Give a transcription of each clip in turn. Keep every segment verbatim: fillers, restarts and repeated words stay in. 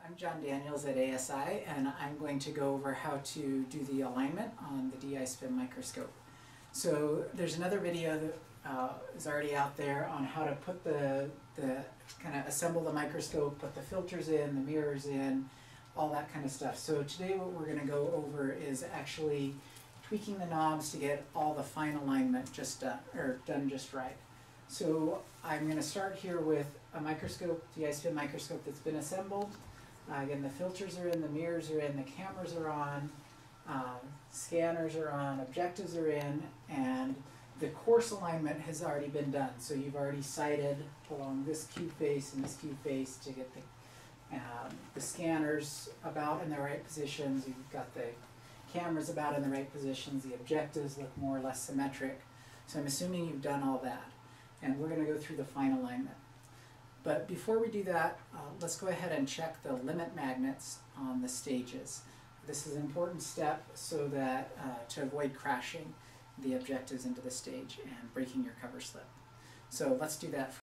I'm John Daniels at A S I, and I'm going to go over how to do the alignment on the D I spin microscope. So there's another video that uh, is already out there on how to put the, the kind of assemble the microscope, put the filters in, the mirrors in, all that kind of stuff. So today what we're going to go over is actually tweaking the knobs to get all the fine alignment just done, or done just right. So I'm going to start here with a microscope, D I spin microscope that's been assembled. Uh, again, the filters are in, the mirrors are in, the cameras are on, um, scanners are on, objectives are in, and the course alignment has already been done. So you've already sighted along this cube face and this cube face to get the, um, the scanners about in the right positions. You've got the cameras about in the right positions. The objectives look more or less symmetric. So I'm assuming you've done all that. And we're going to go through the fine alignment. But before we do that, uh, let's go ahead and check the limit magnets on the stages. This is an important step so that uh, to avoid crashing the objectives into the stage and breaking your cover slip. So let's do that.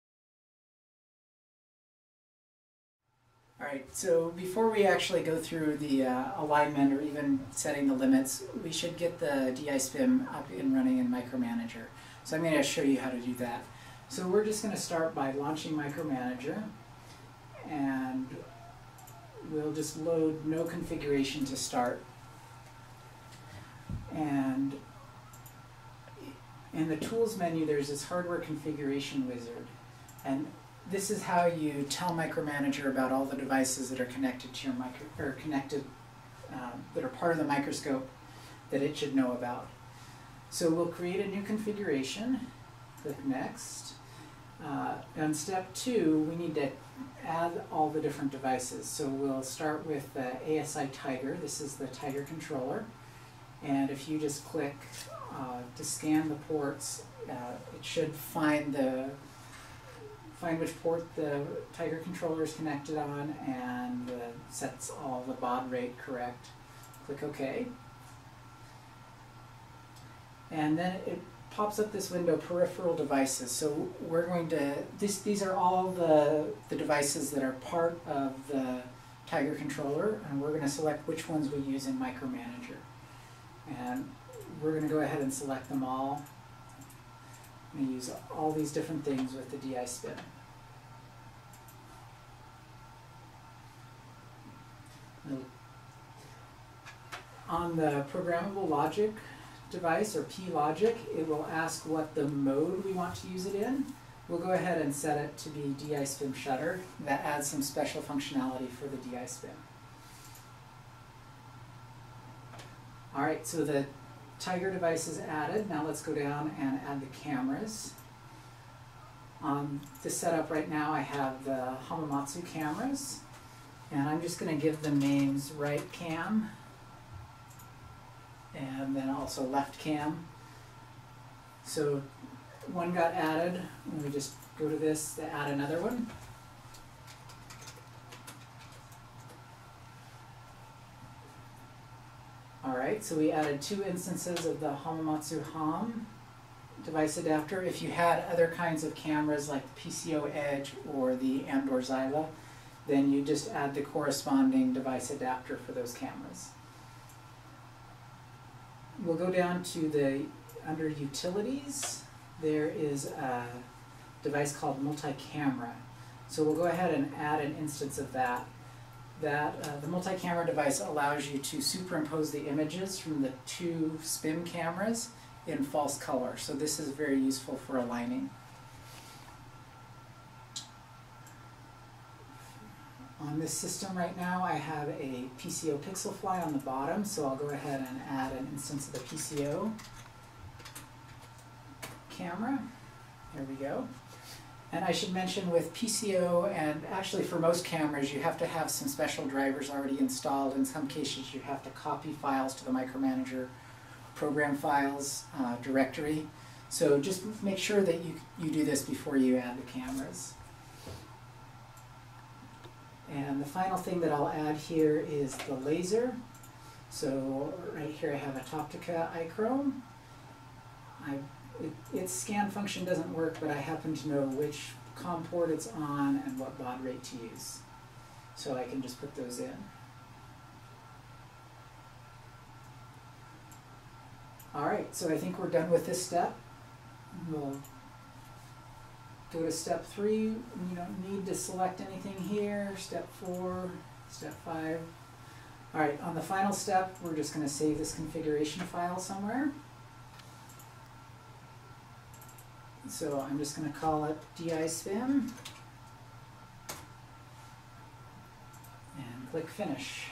Alright, so before we actually go through the uh, alignment or even setting the limits, we should get the D I spin up and running in Micromanager. So I'm going to show you how to do that. So we're just going to start by launching Micromanager, and we'll just load no configuration to start. And in the Tools menu there's this Hardware Configuration Wizard, and this is how you tell Micromanager about all the devices that are connected to your micro, or connected, um, that are part of the microscope that it should know about. So we'll create a new configuration, click Next. Uh, on step two, we need to add all the different devices. So we'll start with the A S I Tiger. This is the Tiger controller. And if you just click uh, to scan the ports, uh, it should find the find which port the Tiger controller is connected on and uh, sets all the baud rate correct. Click OK. And then it pops up this window, peripheral devices. So we're going to, this, these are all the, the devices that are part of the Tiger controller, and we're going to select which ones we use in Micromanager. And we're going to go ahead and select them all. I'm going to use all these different things with the D I spin. On the programmable logic device, or P logic, it will ask what the mode we want to use it in. We'll go ahead and set it to be D I spin shutter. That adds some special functionality for the D I spin. Alright, so the Tiger device is added. Now let's go down and add the cameras. On this setup right now I have the Hamamatsu cameras, and I'm just going to give them names right cam and then also left cam. So one got added. Let me just go to this to add another one. Alright, so we added two instances of the Hamamatsu Ham device adapter. If you had other kinds of cameras like the P C O Edge or the Andor Zyla, then you just add the corresponding device adapter for those cameras. We'll go down to the, under Utilities, there is a device called Multi-Camera. So we'll go ahead and add an instance of that. That uh, the multi-camera device allows you to superimpose the images from the two spin cameras in false color. So this is very useful for aligning. On this system right now I have a P C O Pixelfly on the bottom, so I'll go ahead and add an instance of the P C O camera. There we go. And I should mention with P C O, and actually for most cameras, you have to have some special drivers already installed. In some cases you have to copy files to the Micromanager program files uh, directory. So just make sure that you, you do this before you add the cameras. And the final thing that I'll add here is the laser. So right here I have a Toptica iChrome. I It, its scan function doesn't work, but I happen to know which COM port it's on and what baud rate to use. So I can just put those in. Alright, so I think we're done with this step. We'll go to step three. You don't need to select anything here. Step four, step five. Alright, on the final step, we're just going to save this configuration file somewhere. So I'm just going to call it DiSpim and click Finish.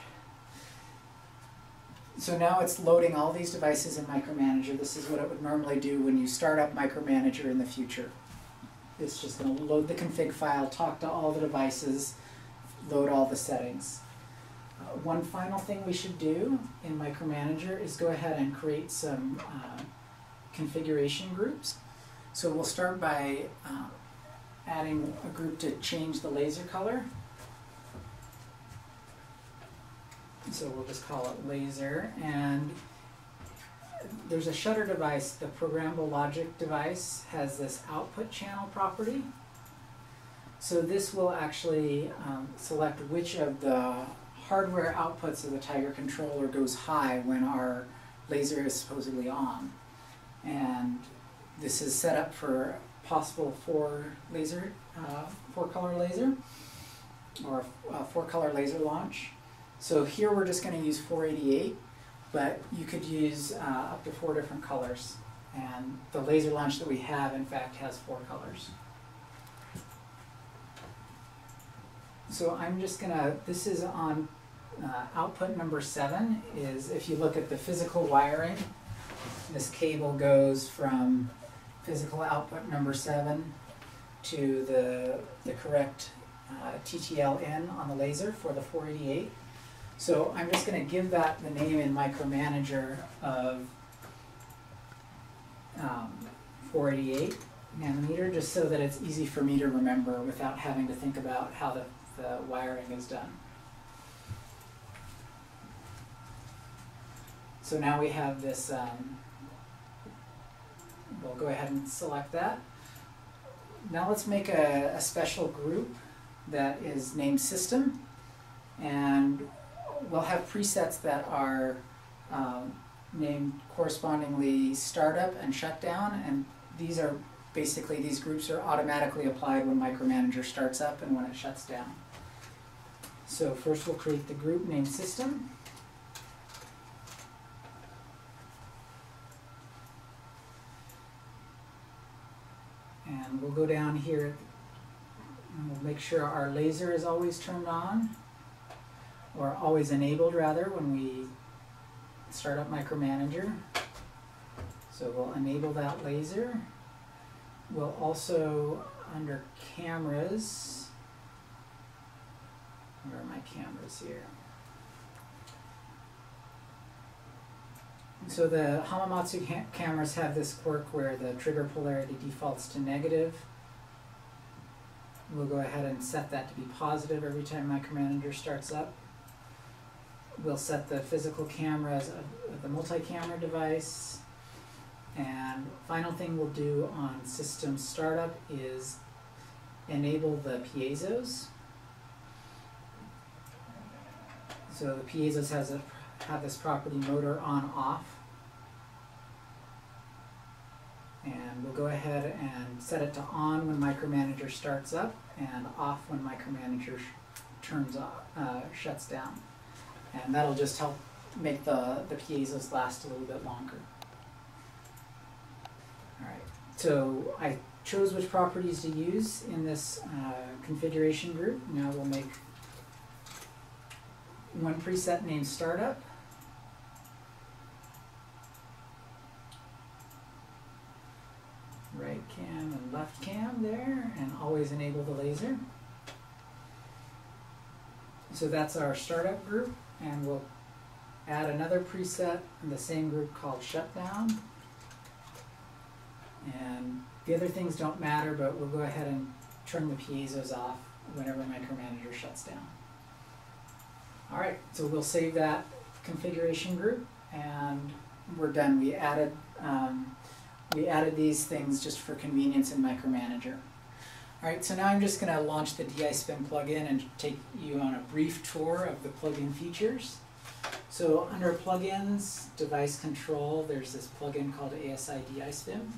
So now it's loading all these devices in Micromanager. This is what it would normally do when you start up Micromanager in the future. It's just going to load the config file, talk to all the devices, load all the settings. Uh, one final thing we should do in Micromanager is go ahead and create some uh, configuration groups. So we'll start by uh, adding a group to change the laser color. So we'll just call it laser, and there's a shutter device, the programmable logic device has this output channel property. So this will actually um, select which of the hardware outputs of the Tiger controller goes high when our laser is supposedly on. And this is set up for possible four laser, uh, four color laser, or a four color laser launch. So here we're just going to use four eighty-eight, but you could use uh, up to four different colors. And the laser launch that we have, in fact, has four colors. So I'm just going to, this is on uh, output number seven, is if you look at the physical wiring, this cable goes from physical output number seven to the, the correct uh, T T L in on the laser for the four eighty-eight. So I'm just going to give that the name in Micromanager of um, four eighty-eight nanometer, just so that it's easy for me to remember without having to think about how the, the wiring is done. So now we have this, um, we'll go ahead and select that. Now let's make a, a special group that is named System, and we'll have presets that are um, named correspondingly Startup and Shutdown, and these are basically, these groups are automatically applied when Micromanager starts up and when it shuts down. So first we'll create the group named System. And we'll go down here and we'll make sure our laser is always turned on, or always enabled rather, when we start up Micromanager. So we'll enable that laser. We'll also, under cameras, where are my cameras here? So the Hamamatsu ca cameras have this quirk where the trigger polarity defaults to negative. We'll go ahead and set that to be positive every time Micromanager starts up. We'll set the physical cameras of, of the multi-camera device. And final thing we'll do on system startup is enable the piezos. So the piezos has a, have this property motor on off. And we'll go ahead and set it to on when Micromanager starts up and off when Micromanager sh turns off, uh, shuts down. And that'll just help make the, the piezos last a little bit longer. Alright, so I chose which properties to use in this uh, configuration group. Now we'll make one preset named Startup. Right cam and left cam there, and always enable the laser. So that's our startup group, and we'll add another preset in the same group called Shutdown. And the other things don't matter, but we'll go ahead and turn the piezos off whenever Micromanager shuts down. Alright, so we'll save that configuration group, and we're done. We added um, we added these things just for convenience in Micromanager. Alright, so now I'm just going to launch the D I Spin plugin and take you on a brief tour of the plugin features. So under plugins, device control, there's this plugin called A S I D I Spin.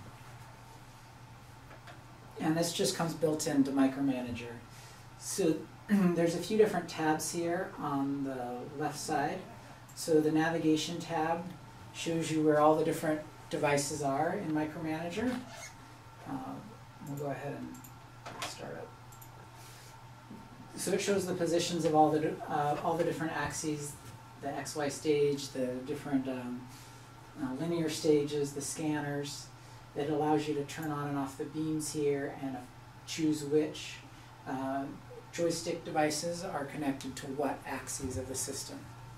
And this just comes built into Micromanager. So there's a few different tabs here on the left side. So the navigation tab shows you where all the different devices are in Micromanager. Um, we'll go ahead and start up. So it shows the positions of all the uh, all the different axes, the X Y stage, the different um, uh, linear stages, the scanners. It allows you to turn on and off the beams here and uh, choose which uh, joystick devices are connected to what axes of the system.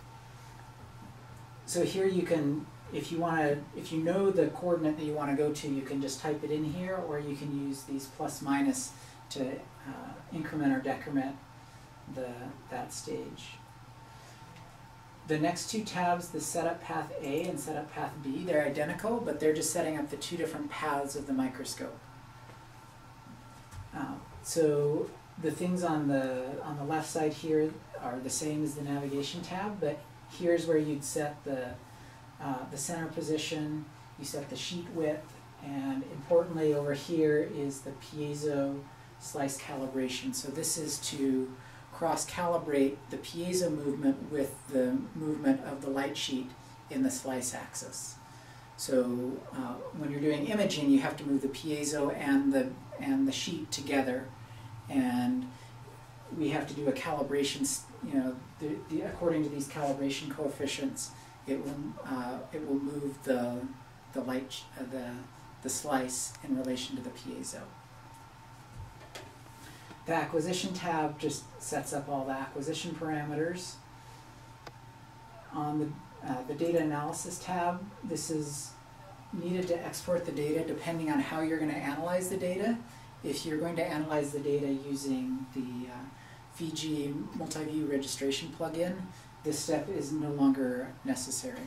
So here you can, if you want to, if you know the coordinate that you want to go to, you can just type it in here, or you can use these plus minus to uh, increment or decrement the that stage. The next two tabs, the setup path A and setup path B, they're identical, but they're just setting up the two different paths of the microscope. Uh, so the things on the on the left side here are the same as the navigation tab, but here's where you'd set the uh, the center position, you set the sheet width, and importantly over here is the piezo slice calibration. So this is to cross-calibrate the piezo movement with the movement of the light sheet in the slice axis. So uh, when you're doing imaging, you have to move the piezo and the and the sheet together, and we have to do a calibration. You know, the, the, according to these calibration coefficients, it will uh, it will move the the light uh, the the slice in relation to the piezo. The acquisition tab just sets up all the acquisition parameters. On the, uh, the data analysis tab, this is needed to export the data depending on how you're going to analyze the data. If you're going to analyze the data using the uh, Fiji Multi-View Registration plugin, this step is no longer necessary.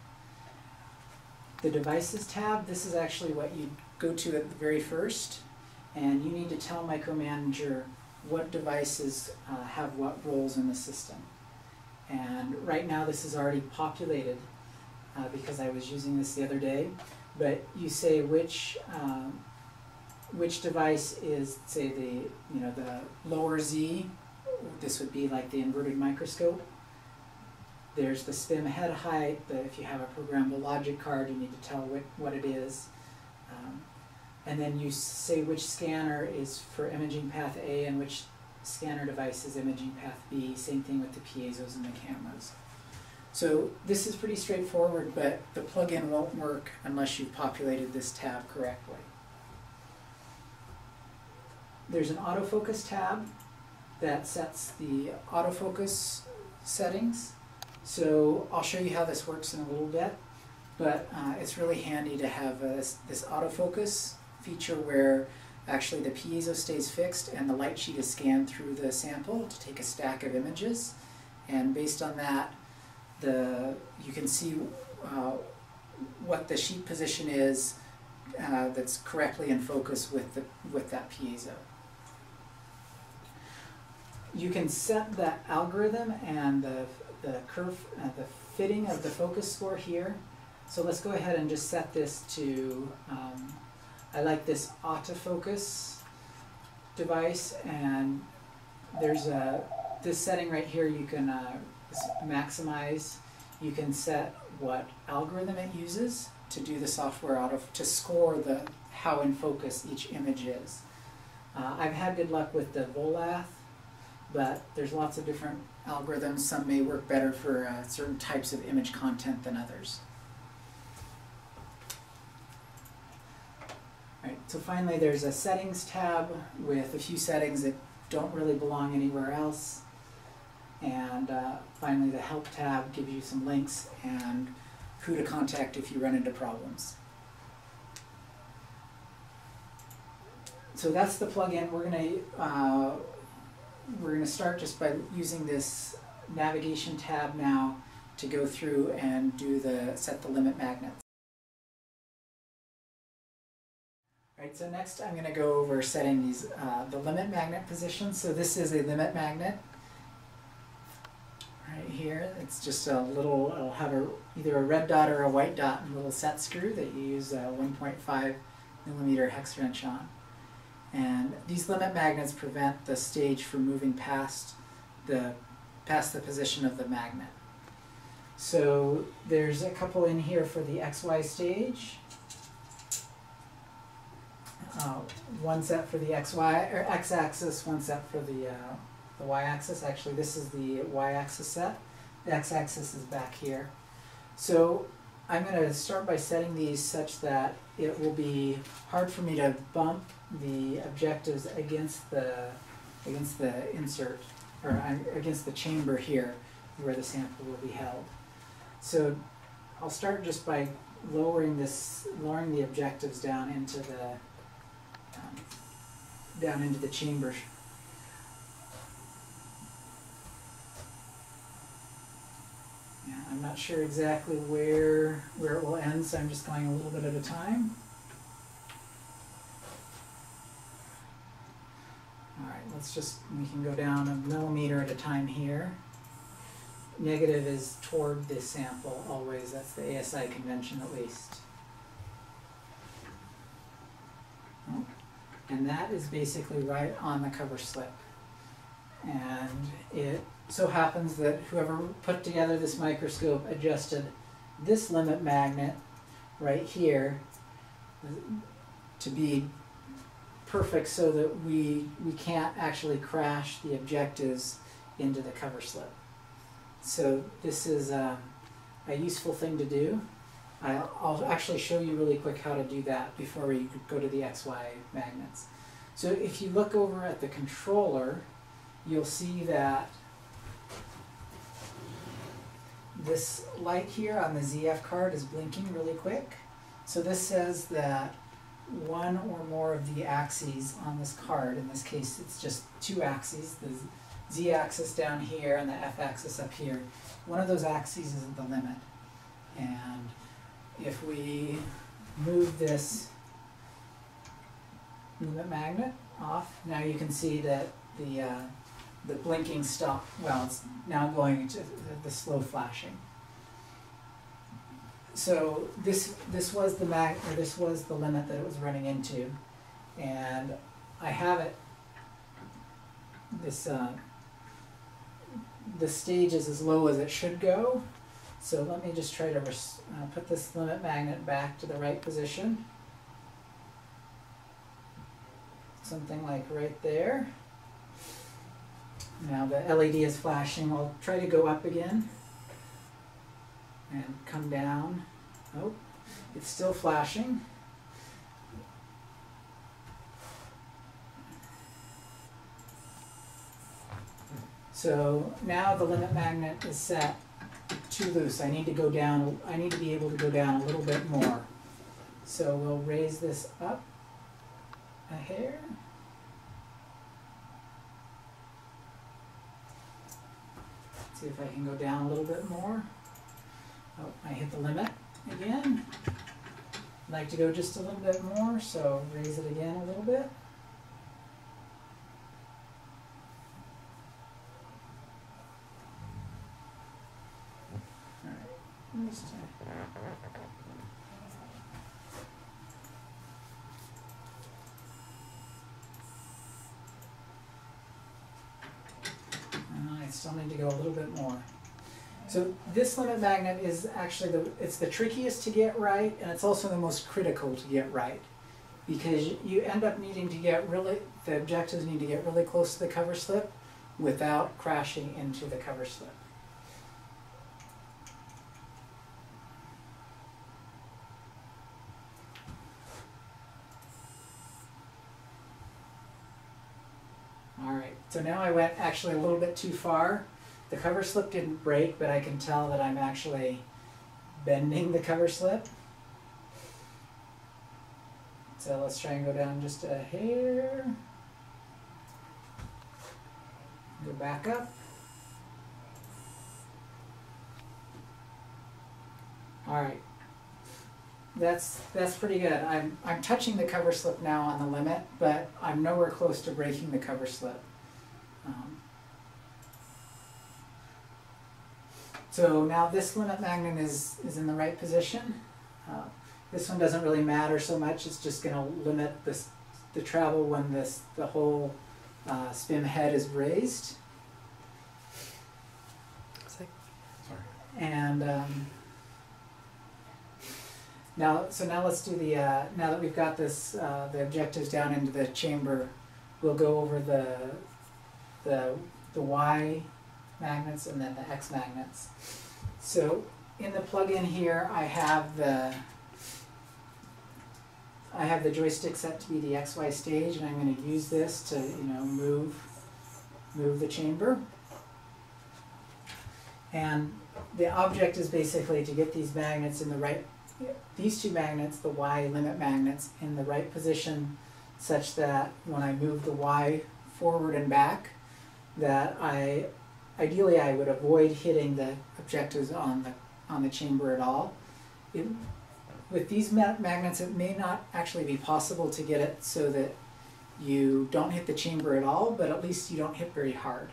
The Devices tab, this is actually what you go to at the very first. And you need to tell Micromanager what devices uh, have what roles in the system. And right now this is already populated uh, because I was using this the other day. But you say which um, which device is, say, the you know the lower Z. This would be like the inverted microscope. There's the S P I M head height. The, if you have a programmable logic card, you need to tell what what it is. Um, And then you say which scanner is for imaging path A and which scanner device is imaging path B. Same thing with the piezos and the cameras. So this is pretty straightforward, but the plugin won't work unless you've populated this tab correctly. There's an autofocus tab that sets the autofocus settings. So I'll show you how this works in a little bit, but uh, it's really handy to have uh, this, this autofocus feature where actually the piezo stays fixed and the light sheet is scanned through the sample to take a stack of images, and based on that the you can see uh, what the sheet position is uh, that's correctly in focus with the with that piezo. You can set the algorithm and the the curve uh, the fitting of the focus score here. So let's go ahead and just set this to um, I like this autofocus device, and there's a this setting right here you can uh, maximize. You can set what algorithm it uses to do the software auto to score the how in focus each image is. Uh, I've had good luck with the Volath, but there's lots of different algorithms. Some may work better for uh, certain types of image content than others. Right, so finally there's a settings tab with a few settings that don't really belong anywhere else. And uh, finally the help tab gives you some links and who to contact if you run into problems. So that's the plugin. We're gonna uh, we're gonna start just by using this navigation tab now to go through and do the set the limit magnets. Right, Alright, so next I'm going to go over setting these uh, the limit magnet position. So this is a limit magnet right here. It's just a little, it'll have a, either a red dot or a white dot and a little set screw that you use a one point five millimeter hex wrench on. And these limit magnets prevent the stage from moving past the, past the position of the magnet. So there's a couple in here for the X Y stage. Uh, one set for the X Y or X axis, one set for the uh, the Y axis. Actually, this is the Y axis set. The X axis is back here. So I'm going to start by setting these such that it will be hard for me to bump the objectives against the against the insert or against the chamber here where the sample will be held. So I'll start just by lowering this, lowering the objectives down into the um, down into the chamber. Yeah, I'm not sure exactly where where it will end, so I'm just going a little bit at a time. All right, let's just, we can go down a millimeter at a time here. Negative is toward the sample always, that's the A S I convention at least. Oh. And that is basically right on the cover slip. And it so happens that whoever put together this microscope adjusted this limit magnet right here to be perfect so that we, we can't actually crash the objectives into the cover slip. So this is a, a useful thing to do. I'll, I'll actually show you really quick how to do that before we go to the X Y magnets. So if you look over at the controller, you'll see that this light here on the Z F card is blinking really quick. So this says that one or more of the axes on this card, in this case it's just two axes, the Z-axis down here and the F-axis up here, one of those axes is the limit. And if we move this limit magnet off, now you can see that the uh, the blinking stopped. Well, it's now going to the, the slow flashing. So this this was the mag or this was the limit that it was running into, and I have it. This uh, the stage is as low as it should go. So let me just try to res uh, put this limit magnet back to the right position. Something like right there. Now the L E D is flashing. I'll try to go up again and come down. Oh, it's still flashing. So now the limit magnet is set too loose. I need to go down, I need to be able to go down a little bit more. So we'll raise this up a hair. See if I can go down a little bit more. Oh, I hit the limit again. I'd like to go just a little bit more, so raise it again a little bit. I still need to go a little bit more. So this limit magnet is actually the, it's the trickiest to get right, and it's also the most critical to get right, because you end up needing to get really, the objectives need to get really close to the cover slip without crashing into the cover slip. Alright, so now I went actually a little bit too far. The cover slip didn't break, but I can tell that I'm actually bending the cover slip. So let's try and go down just a hair. Go back up. Alright. that's, that's pretty good. I'm, I'm touching the cover slip now on the limit, but I'm nowhere close to breaking the cover slip. Um, so now this limit magnet is, is in the right position. Uh, this one doesn't really matter so much. It's just going to limit this, the travel when this, the whole uh, spin head is raised. And um, now, so now let's do the, uh, now that we've got this, uh, the objectives down into the chamber, we'll go over the, the, the Y magnets and then the X magnets. So in the plug-in here, I have the, I have the joystick set to be the X Y stage, and I'm going to use this to, you know, move, move the chamber. And the object is basically to get these magnets in the right, these two magnets, the Y limit magnets, in the right position such that when I move the Y forward and back, that I, ideally I would avoid hitting the objectives on the, on the chamber at all. It, with these ma magnets, it may not actually be possible to get it so that you don't hit the chamber at all, but at least you don't hit very hard.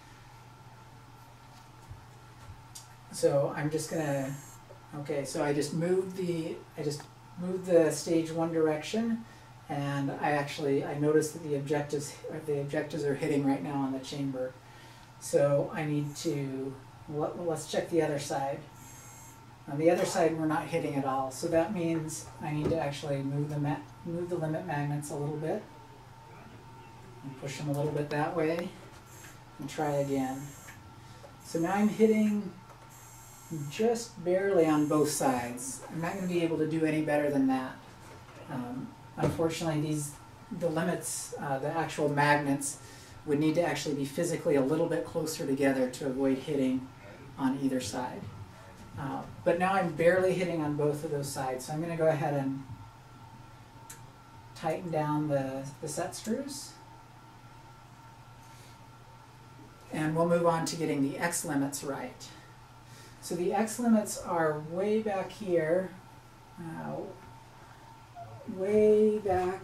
So I'm just gonna, okay, so I just moved the, I just moved the stage one direction, and I actually, I noticed that the objectives, the objectives are hitting right now on the chamber. So I need to, well, let's check the other side. On the other side, we're not hitting at all. So that means I need to actually move the, ma move the limit magnets a little bit, and push them a little bit that way, and try again. So now I'm hitting just barely on both sides. I'm not going to be able to do any better than that. Um, unfortunately, these the limits, uh, the actual magnets, would need to actually be physically a little bit closer together to avoid hitting on either side. Uh, but now I'm barely hitting on both of those sides, so I'm going to go ahead and tighten down the, the set screws. And we'll move on to getting the X limits right. So the X limits are way back here, uh, way back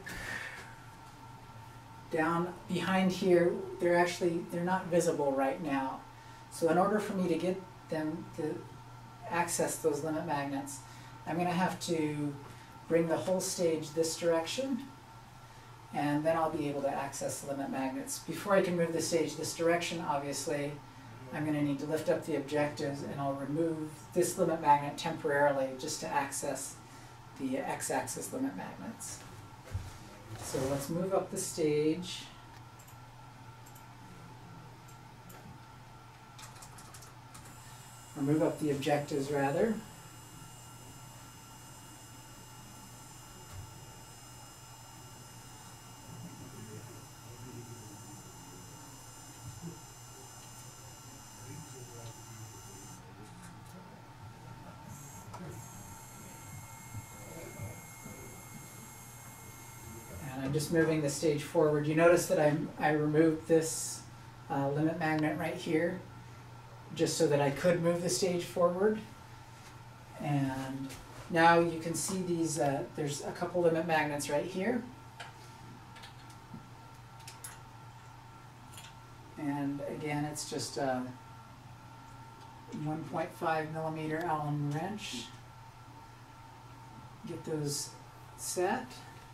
down behind here. They're actually, they're not visible right now. So in order for me to get them to access those limit magnets, I'm going to have to bring the whole stage this direction, and then I'll be able to access the limit magnets. Before I can move the stage this direction, obviously, I'm going to need to lift up the objectives, and I'll remove this limit magnet temporarily just to access the X-axis limit magnets. So let's move up the stage. Or move up the objectives, rather. I'm just moving the stage forward. You notice that I'm, I removed this uh, limit magnet right here, just so that I could move the stage forward. And now you can see these, uh, there's a couple limit magnets right here. And again, it's just a one point five millimeter Allen wrench. Get those set.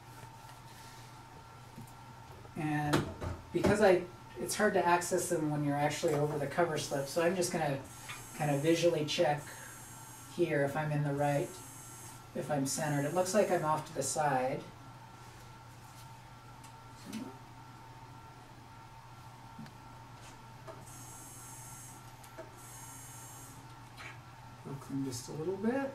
And because I, it's hard to access them when you're actually over the cover slip, so I'm just going to kind of visually check here if I'm in the right, if I'm centered. It looks like I'm off to the side. Hook them just a little bit.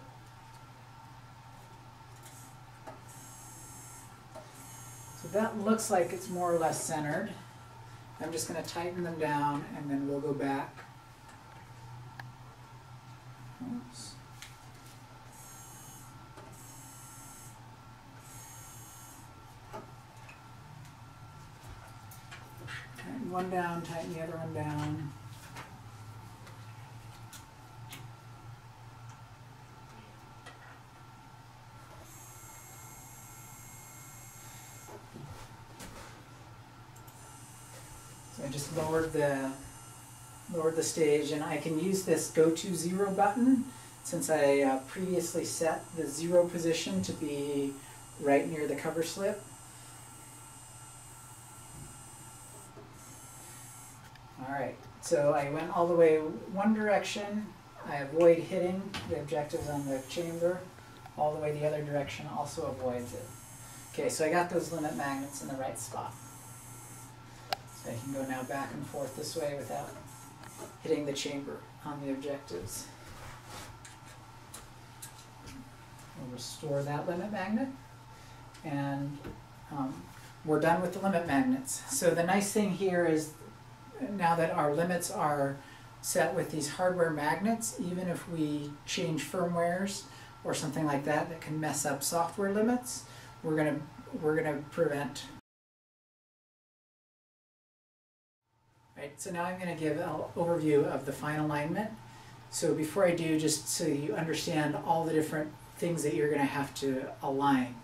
So that looks like it's more or less centered. I'm just going to tighten them down, and then we'll go back. Oops. Tighten one down, tighten the other one down. So I just lowered the, lowered the stage, and I can use this go to zero button since I uh, previously set the zero position to be right near the cover slip. Alright, so I went all the way one direction. I avoid hitting the objectives on the chamber. All the way the other direction also avoids it. Okay, so I got those limit magnets in the right spot. So I can go now back and forth this way without hitting the chamber on the objectives. We'll restore that limit magnet. And um, we're done with the limit magnets. So the nice thing here is now that our limits are set with these hardware magnets, even if we change firmwares or something like that that can mess up software limits, we're gonna we're gonna prevent. Right, so now I'm gonna give an overview of the fine alignment. So before I do, just so you understand all the different things that you're gonna have to align.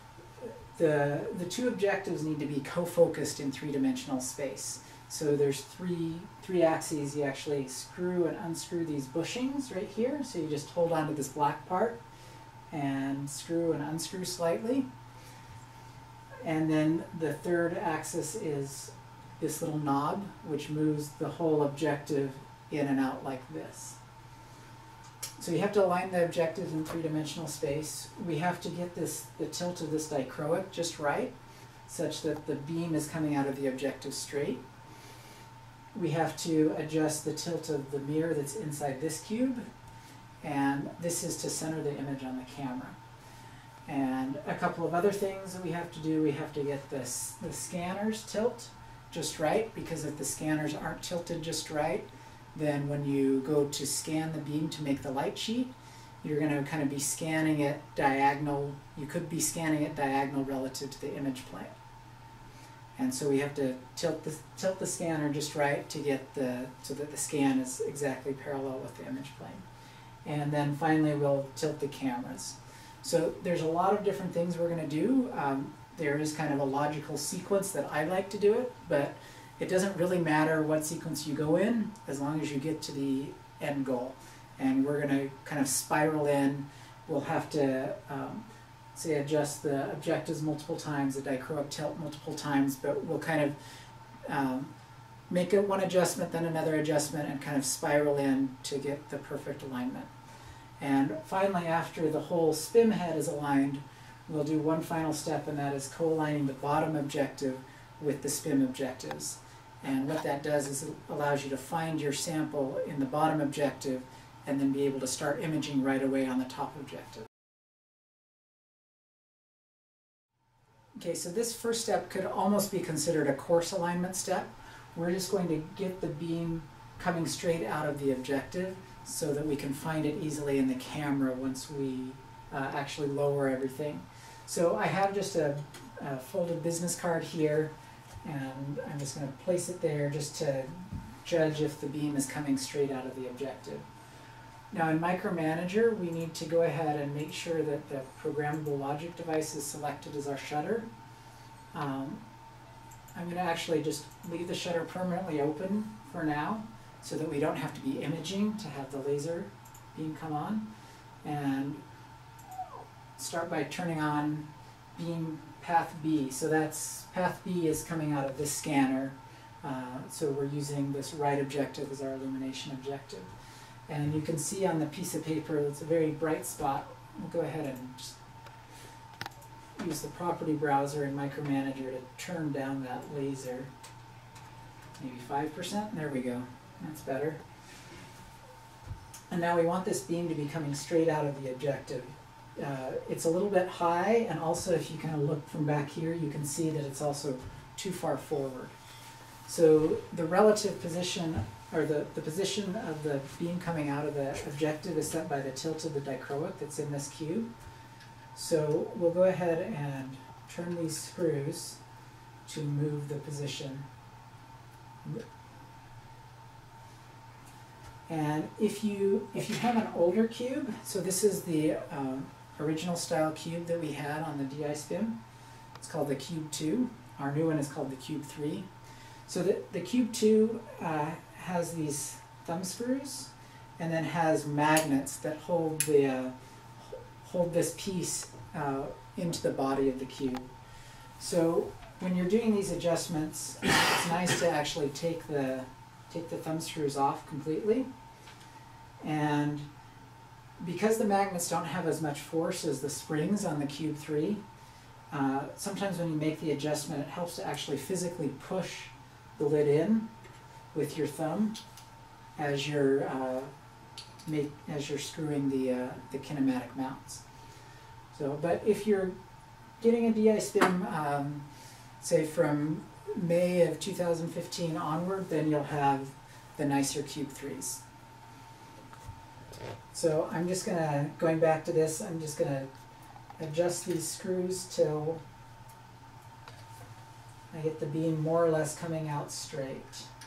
The, the two objectives need to be co-focused in three-dimensional space. So there's three, three axes. You actually screw and unscrew these bushings right here. So you just hold on to this black part and screw and unscrew slightly. And then the third axis is this little knob, which moves the whole objective in and out like this. So you have to align the objectives in three-dimensional space. We have to get this, the tilt of this dichroic just right, such that the beam is coming out of the objective straight. We have to adjust the tilt of the mirror that's inside this cube, and this is to center the image on the camera. And a couple of other things that we have to do, we have to get this, the scanners tilt just right, because if the scanners aren't tilted just right, then when you go to scan the beam to make the light sheet, you're going to kind of be scanning it diagonal. You could be scanning it diagonal relative to the image plane. And so we have to tilt the, tilt the scanner just right to get the, so that the scan is exactly parallel with the image plane. And then finally we'll tilt the cameras. So there's a lot of different things we're going to do. Um, there is kind of a logical sequence that I like to do it, but it doesn't really matter what sequence you go in as long as you get to the end goal. And we're going to kind of spiral in. We'll have to um, say adjust the objectives multiple times, the dichroic tilt multiple times, but we'll kind of um, make it one adjustment, then another adjustment, and kind of spiral in to get the perfect alignment. And finally, after the whole S P I M head is aligned, we'll do one final step, and that is co-aligning the bottom objective with the S P I M objectives. And what that does is it allows you to find your sample in the bottom objective and then be able to start imaging right away on the top objective. Okay, so this first step could almost be considered a coarse alignment step. We're just going to get the beam coming straight out of the objective so that we can find it easily in the camera once we uh, actually lower everything. So I have just a, a folded business card here, and I'm just going to place it there just to judge if the beam is coming straight out of the objective. Now in Micromanager, we need to go ahead and make sure that the programmable logic device is selected as our shutter. Um, I'm going to actually just leave the shutter permanently open for now so that we don't have to be imaging to have the laser beam come on. And start by turning on beam path B. So that's path B is coming out of this scanner. Uh, so we're using this right objective as our illumination objective. And you can see on the piece of paper it's a very bright spot. We'll go ahead and just use the property browser in Micromanager to turn down that laser. Maybe five percent? There we go. That's better. And now we want this beam to be coming straight out of the objective. Uh, it's a little bit high, and also if you kind of look from back here, you can see that it's also too far forward. So the relative position, or the, the position of the beam coming out of the objective is set by the tilt of the dichroic that's in this cube. So we'll go ahead and turn these screws to move the position. And if you, if you have an older cube, so this is the um, original style cube that we had on the D I S P I M. It's called the Cube two. Our new one is called the Cube three. So the, the Cube two uh, has these thumb screws and then has magnets that hold the uh, hold this piece uh, into the body of the cube. So when you're doing these adjustments, it's nice to actually take the take the thumb screws off completely. And because the magnets don't have as much force as the springs on the Cube three, uh, sometimes when you make the adjustment, it helps to actually physically push the lid in with your thumb as you're uh, make as you're screwing the uh, the kinematic mounts. So, but if you're getting a DI-SPIM, um, say from May of two thousand fifteen onward, then you'll have the nicer Cube threes. So I'm just gonna, going back to this, I'm just gonna adjust these screws till I get the beam more or less coming out straight.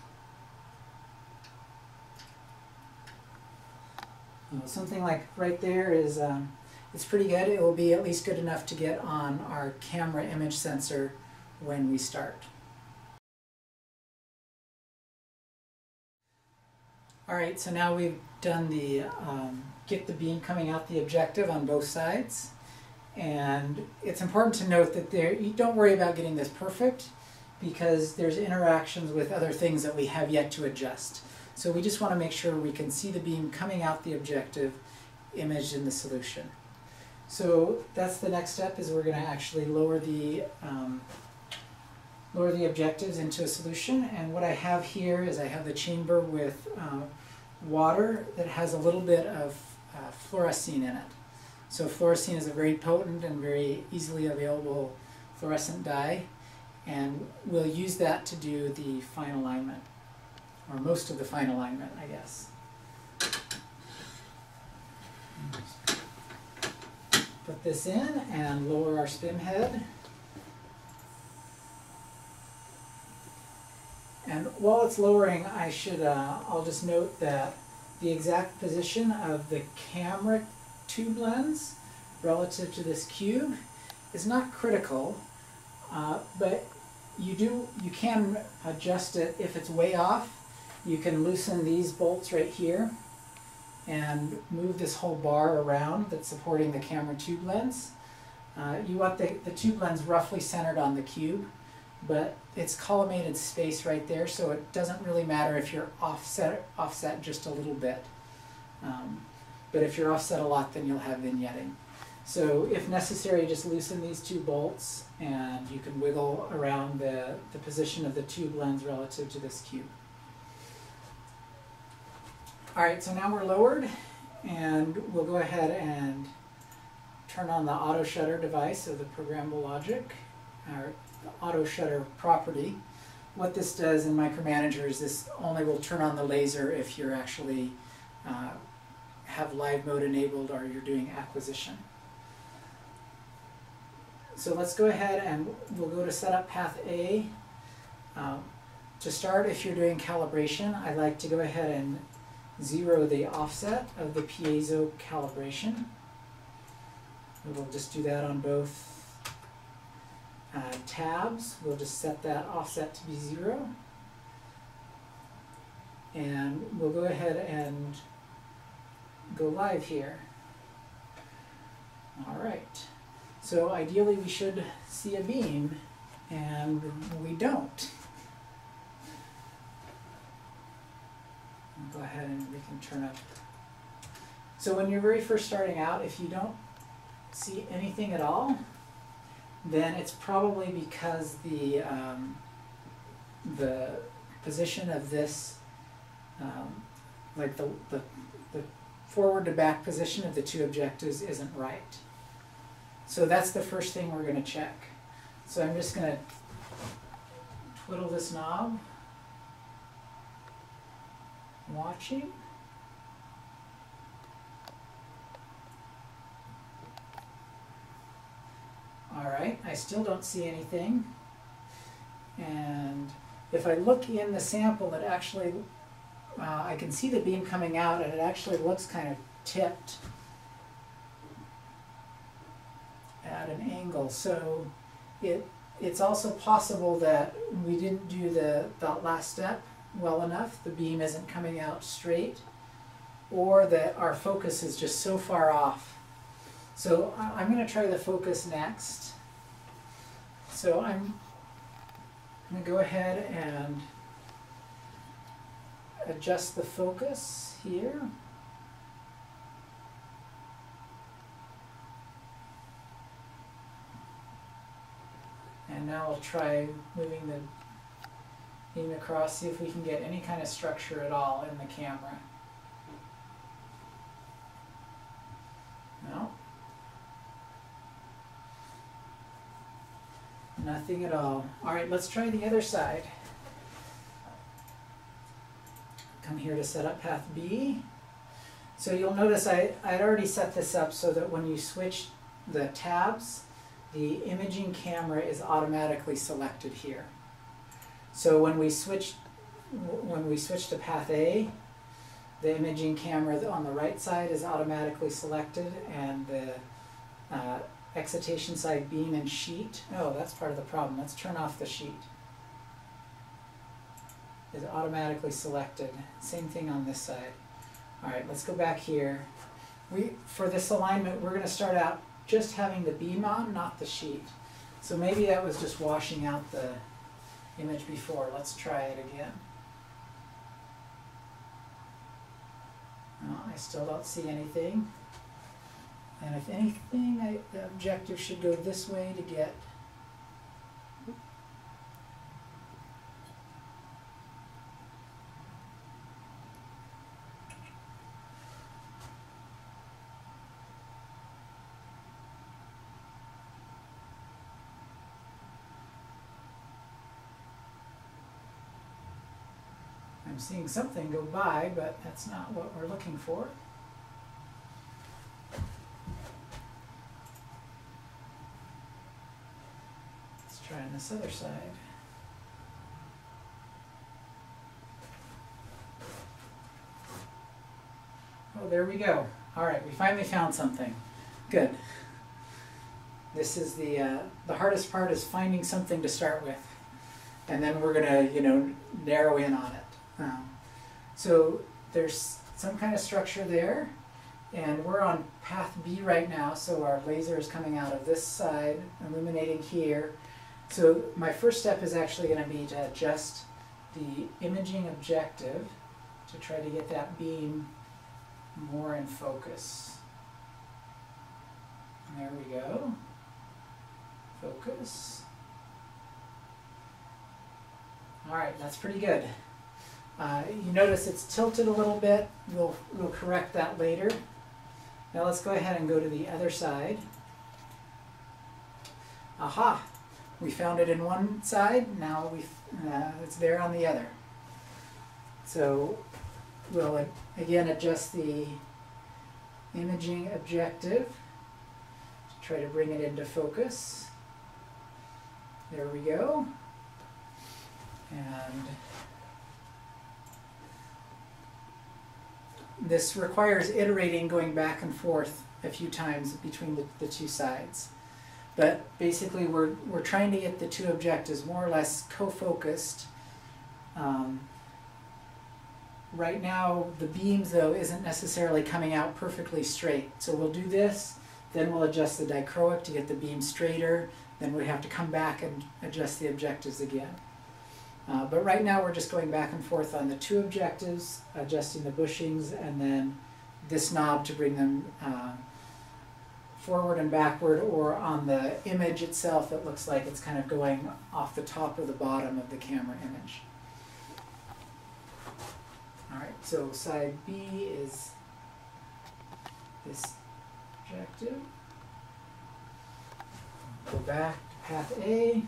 Uh, something like right there is, um, it's pretty good. It will be at least good enough to get on our camera image sensor when we start. Alright, so now we've done the, um, get the beam coming out the objective on both sides. And it's important to note that there, you don't worry about getting this perfect because there's interactions with other things that we have yet to adjust. So we just want to make sure we can see the beam coming out the objective imaged in the solution. So that's the next step, is we're going to actually lower the um, lower the objectives into a solution. And what I have here is I have the chamber with uh, water that has a little bit of uh, fluorescein in it. So fluorescein is a very potent and very easily available fluorescent dye, and we'll use that to do the fine alignment, or most of the fine alignment, I guess. Put this in and lower our SPIM head. And while it's lowering, I should, uh, I'll just note that the exact position of the camera tube lens relative to this cube is not critical, uh, but you do, you can adjust it if it's way off. You can loosen these bolts right here and move this whole bar around that's supporting the camera tube lens. Uh, you want the, the tube lens roughly centered on the cube, but it's collimated space right there, so it doesn't really matter if you're offset, offset just a little bit. Um, but if you're offset a lot, then you'll have vignetting. So if necessary, just loosen these two bolts and you can wiggle around the, the position of the tube lens relative to this cube. Alright, so now we're lowered, and we'll go ahead and turn on the auto shutter device of the programmable logic, or the auto shutter property. What this does in Micromanager is this only will turn on the laser if you're actually uh, have live mode enabled or you're doing acquisition. So let's go ahead and we'll go to setup path A. Um, to start, if you're doing calibration, I like to go ahead and zero the offset of the piezo calibration. We'll just do that on both uh, tabs. We'll just set that offset to be zero. And we'll go ahead and go live here. All right. So ideally we should see a beam, and we don't. Go ahead and we can turn up. So when you're very first starting out, if you don't see anything at all, then it's probably because the um, the position of this, um, like the, the the forward to back position of the two objectives isn't right. So that's the first thing we're going to check. So I'm just going to twiddle this knob. Watching. Alright, I still don't see anything. And if I look in the sample, it actually, uh, I can see the beam coming out, and it actually looks kind of tipped at an angle. So it, it's also possible that we didn't do the, that last step well enough, the beam isn't coming out straight, or that our focus is just so far off. So I'm going to try the focus next. So I'm going to go ahead and adjust the focus here. And now I'll try moving the beam across, see if we can get any kind of structure at all in the camera. No. Nothing at all. All right, let's try the other side. Come here to set up path B. So you'll notice I, I'd already set this up so that when you switch the tabs, the imaging camera is automatically selected here. So when we switch, when we switch to path A, the imaging camera on the right side is automatically selected, and the uh, excitation side beam and sheet, oh, that's part of the problem. Let's turn off the sheet. Is automatically selected. Same thing on this side. All right, let's go back here. We, for this alignment, we're going to start out just having the beam on, not the sheet. So maybe that was just washing out the image before. Let's try it again. No, I still don't see anything. And if anything, I, the objective should go this way to get. I'm seeing something go by, but that's not what we're looking for. Let's try on this other side. Oh, there we go. All right, we finally found something. Good. This is the uh, the hardest part, is finding something to start with, and then we're gonna, you know, narrow in on it. Um, so there's some kind of structure there, and we're on path B right now, so our laser is coming out of this side, illuminating here. So my first step is actually going to be to adjust the imaging objective to try to get that beam more in focus. And there we go. Focus. All right, that's pretty good. Uh, you notice it's tilted a little bit. We'll, we'll correct that later. Now let's go ahead and go to the other side. Aha! We found it in one side, now we uh, it's there on the other. So we'll uh, again adjust the imaging objective to try to bring it into focus. There we go. And this requires iterating, going back and forth a few times between the, the two sides. But basically we're, we're trying to get the two objectives more or less co-focused. Um, right now the beams though isn't necessarily coming out perfectly straight. So we'll do this, then we'll adjust the dichroic to get the beam straighter, then we have to come back and adjust the objectives again. Uh, but right now we're just going back and forth on the two objectives, adjusting the bushings, and then this knob to bring them uh, forward and backward, or on the image itself it looks like it's kind of going off the top or the bottom of the camera image. Alright, so side B is this objective. Go back to path A.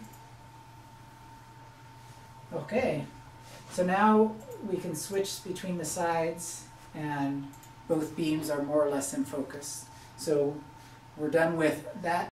Okay, so now we can switch between the sides and both beams are more or less in focus. So we're done with that.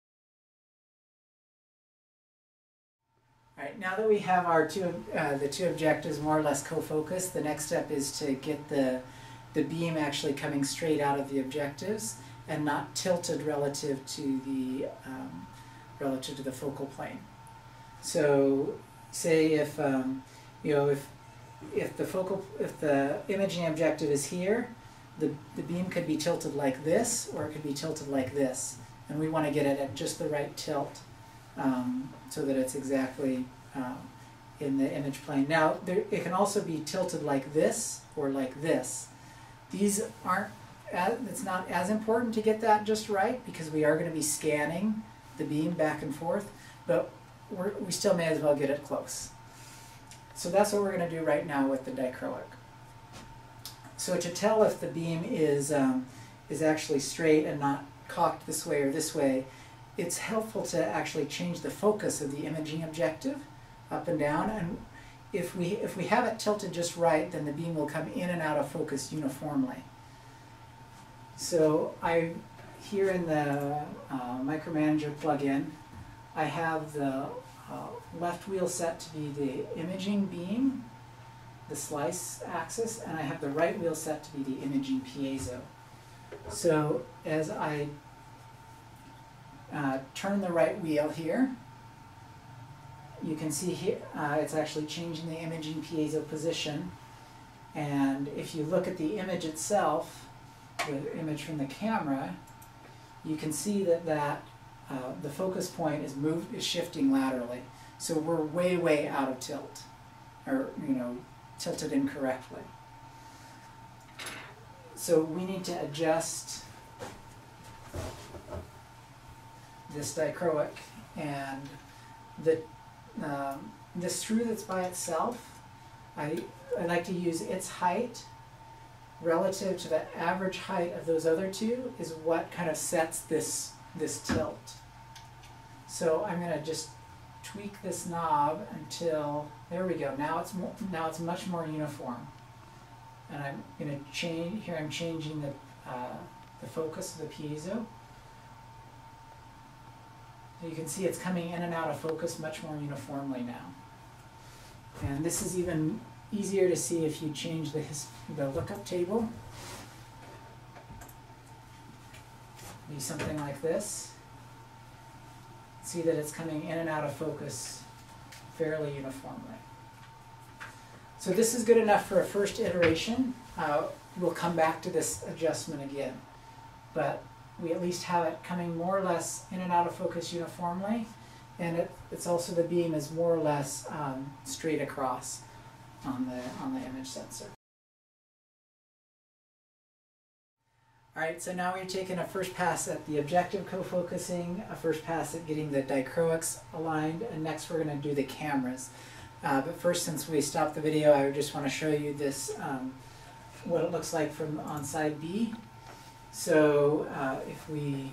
All right, now that we have our two, uh, the two objectives more or less co-focused, the next step is to get the, the beam actually coming straight out of the objectives and not tilted relative to the, um, relative to the focal plane. So say if, um, you know, if, if the focal, if the imaging objective is here, the, the beam could be tilted like this, or it could be tilted like this. And we want to get it at just the right tilt, um, so that it's exactly um, in the image plane. Now, there, it can also be tilted like this, or like this. These aren't, as, it's not as important to get that just right, because we are going to be scanning the beam back and forth, but we're, we still may as well get it close. So that's what we're going to do right now with the dichroic. So to tell if the beam is, um, is actually straight and not cocked this way or this way, it's helpful to actually change the focus of the imaging objective up and down. And if we, if we have it tilted just right, then the beam will come in and out of focus uniformly. So I, here in the uh, Micromanager plugin, I have the uh, left wheel set to be the imaging beam, the slice axis, and I have the right wheel set to be the imaging piezo. So as I uh, turn the right wheel here, you can see here uh, it's actually changing the imaging piezo position. And if you look at the image itself, the image from the camera, you can see that, that uh, the focus point is moved, is shifting laterally. So we're way, way out of tilt, or you know, tilted incorrectly. So we need to adjust this dichroic, and the um, the screw that's by itself, I, I like to use its height relative to the average height of those other two is what kind of sets this, this tilt. So I'm going to just tweak this knob until, there we go, now it's, more, now it's much more uniform. And I'm going to change, here I'm changing the, uh, the focus of the piezo. So you can see it's coming in and out of focus much more uniformly now. And this is even easier to see if you change the, his, the lookup table. Maybe something like this. See that it's coming in and out of focus fairly uniformly. So this is good enough for a first iteration. Uh, we'll come back to this adjustment again. But we at least have it coming more or less in and out of focus uniformly. And it, it's also, the beam is more or less um, straight across on the, on the image sensor. Alright, so now we're taking a first pass at the objective co-focusing, a first pass at getting the dichroics aligned, and next we're going to do the cameras. Uh, but first, since we stopped the video, I just want to show you this, um, what it looks like from on side B. So uh, if we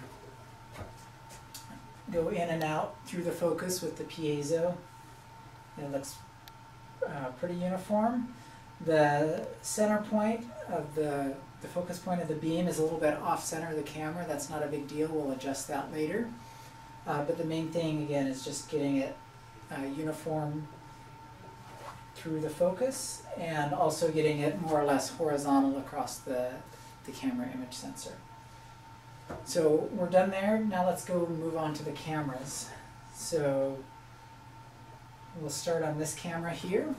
go in and out through the focus with the piezo, it looks uh, pretty uniform. The center point of the, the focus point of the beam is a little bit off center of the camera. That's not a big deal, we'll adjust that later. Uh, but the main thing again is just getting it uh, uniform through the focus, and also getting it more or less horizontal across the, the camera image sensor. So we're done there. Now let's go move on to the cameras. So we'll start on this camera here.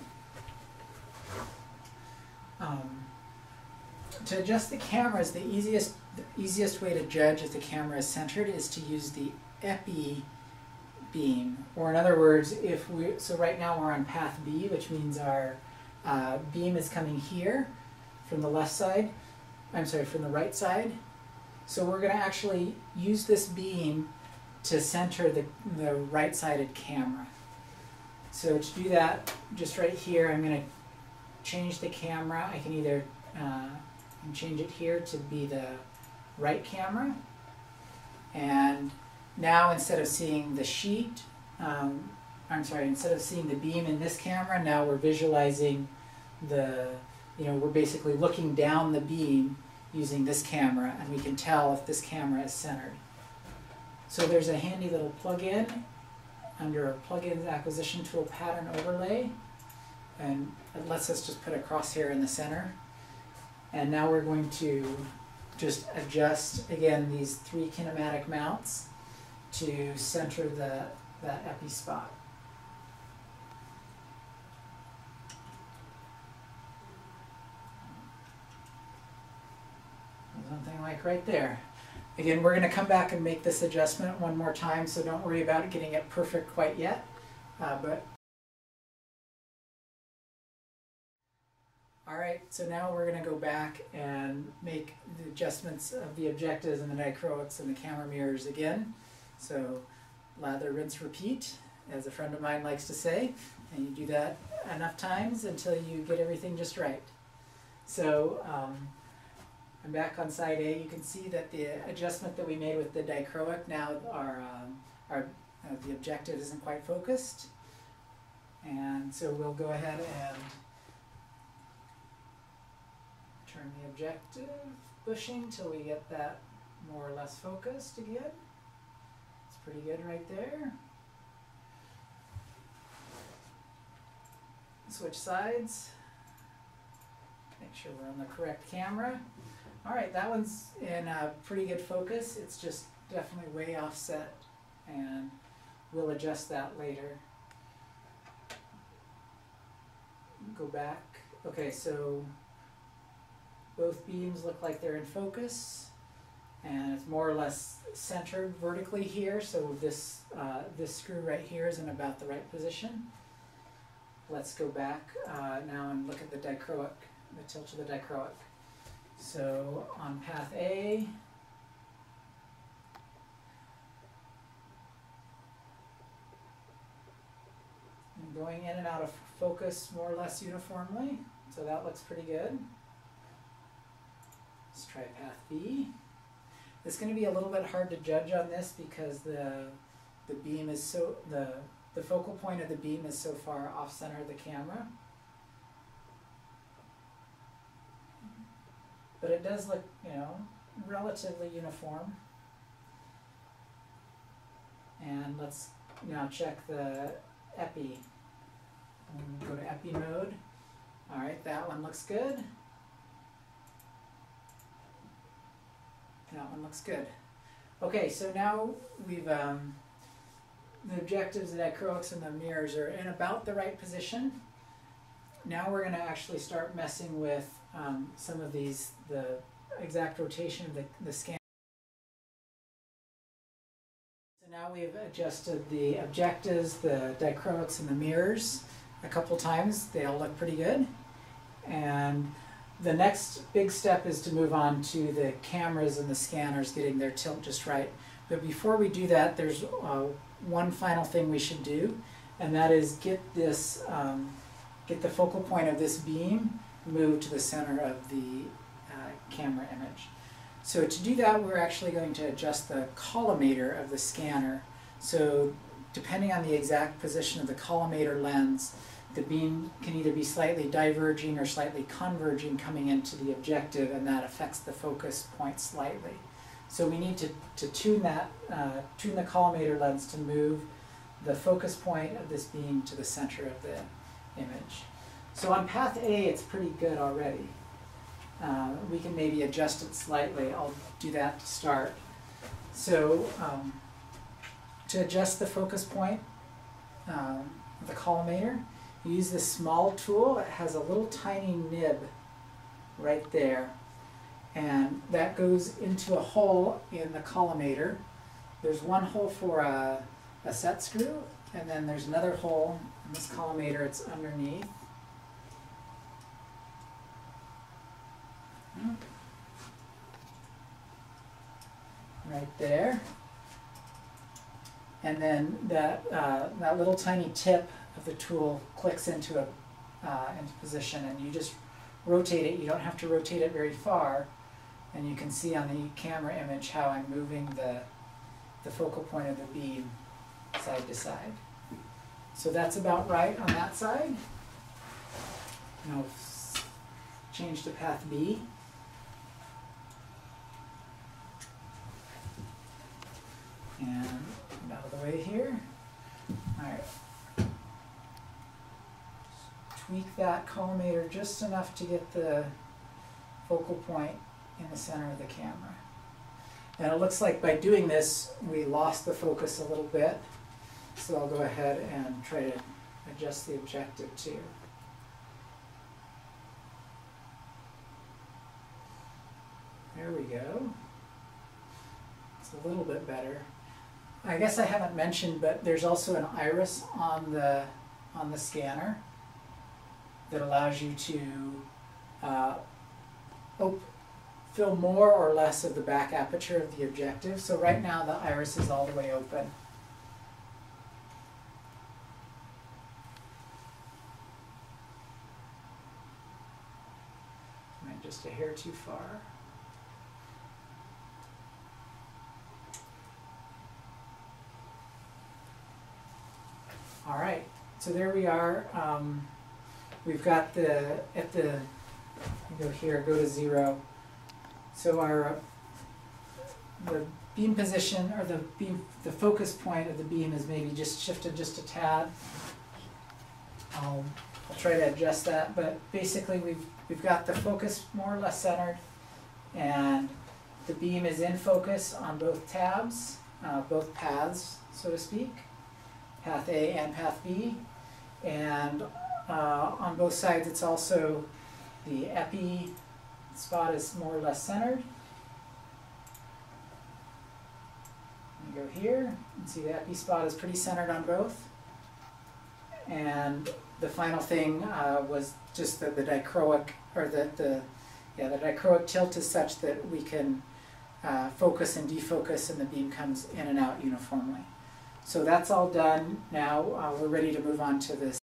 Um, to adjust the cameras, the easiest, the easiest way to judge if the camera is centered is to use the epi beam, or in other words, if we, so right now we're on path B, which means our uh, beam is coming here from the left side, I'm sorry, from the right side. So we're going to actually use this beam to center the, the right-sided camera. So to do that, just right here, I'm going to change the camera. I can either uh, change it here to be the right camera, and now instead of seeing the sheet, um, I'm sorry, instead of seeing the beam in this camera, now we're visualizing the, you know, we're basically looking down the beam using this camera, and we can tell if this camera is centered. So there's a handy little plug-in under Plugins Acquisition Tool Pattern Overlay, and it lets us just put a crosshair in the center. And now we're going to just adjust, again, these three kinematic mounts to center the, that epi spot. like right there. Again, we're going to come back and make this adjustment one more time, so don't worry about getting it perfect quite yet. Uh, but all right, so now we're going to go back and make the adjustments of the objectives and the dichroics and the camera mirrors again. So lather, rinse, repeat, as a friend of mine likes to say, and you do that enough times until you get everything just right. So um, I'm back on side A. You can see that the adjustment that we made with the dichroic, now our, um, our uh, the objective isn't quite focused, and so we'll go ahead and turn the objective bushing till we get that more or less focused again. It's pretty good right there. Switch sides. Make sure we're on the correct camera. Alright, that one's in a pretty good focus. It's just definitely way offset, and we'll adjust that later. Go back. Okay, so both beams look like they're in focus, and it's more or less centered vertically here, so this, uh, this screw right here is in about the right position. Let's go back uh, now and look at the dichroic, the tilt of the dichroic. So on path A, I'm going in and out of focus more or less uniformly, so that looks pretty good. Let's try path B. It's going to be a little bit hard to judge on this because the the beam is so the the focal point of the beam is so far off center of the camera. But it does look, you know, relatively uniform. And let's now check the epi. We'll go to epi mode. All right, that one looks good. That one looks good. Okay, so now we've, um, the objectives, the dichroics, and the mirrors are in about the right position. Now we're going to actually start messing with um, some of these, the exact rotation of the, the scan. So now we've adjusted the objectives, the dichroics, and the mirrors a couple times. They all look pretty good. And the next big step is to move on to the cameras and the scanners getting their tilt just right. But before we do that, there's uh, one final thing we should do, and that is get this, um, get the focal point of this beam moved to the center of the uh, camera image. So to do that, we're actually going to adjust the collimator of the scanner. So depending on the exact position of the collimator lens, the beam can either be slightly diverging or slightly converging coming into the objective, and that affects the focus point slightly. So we need to, to tune that, uh, tune the collimator lens to move the focus point of this beam to the center of the image. So on path A, it's pretty good already. Uh, we can maybe adjust it slightly. I'll do that to start. So um, to adjust the focus point um, of the collimator, you use this small tool. It has a little tiny nib right there, and that goes into a hole in the collimator. There's one hole for a, a set screw, and then there's another hole in this collimator. It's underneath. Right there. And then that, uh, that little tiny tip of the tool clicks into a uh, into position, and you just rotate it. You don't have to rotate it very far, and you can see on the camera image how I'm moving the the focal point of the beam side to side. So that's about right on that side. Now change to path B. And out of the way here. All right. Tweak that collimator just enough to get the focal point in the center of the camera. And it looks like by doing this, we lost the focus a little bit. So I'll go ahead and try to adjust the objective too. There we go. It's a little bit better. I guess I haven't mentioned, but there's also an iris on the on the scanner that allows you to uh, op fill more or less of the back aperture of the objective. So right now the iris is all the way open. Went just a hair too far. All right, so there we are. Um, we've got the, at the, go here, go to zero. So our, the beam position, or the beam, the focus point of the beam is maybe just shifted just a tad. I'll, I'll try to adjust that, but basically we've, we've got the focus more or less centered, and the beam is in focus on both tabs, uh, both paths, so to speak. Path A and path B, and uh, on both sides it's also the epi spot is more or less centered. You go here and see the epi spot is pretty centered on both. And the final thing uh, was just that the dichroic, or the, the yeah the dichroic tilt is such that we can uh, focus and defocus, and the beam comes in and out uniformly. So that's all done. Now uh, we're ready to move on to this.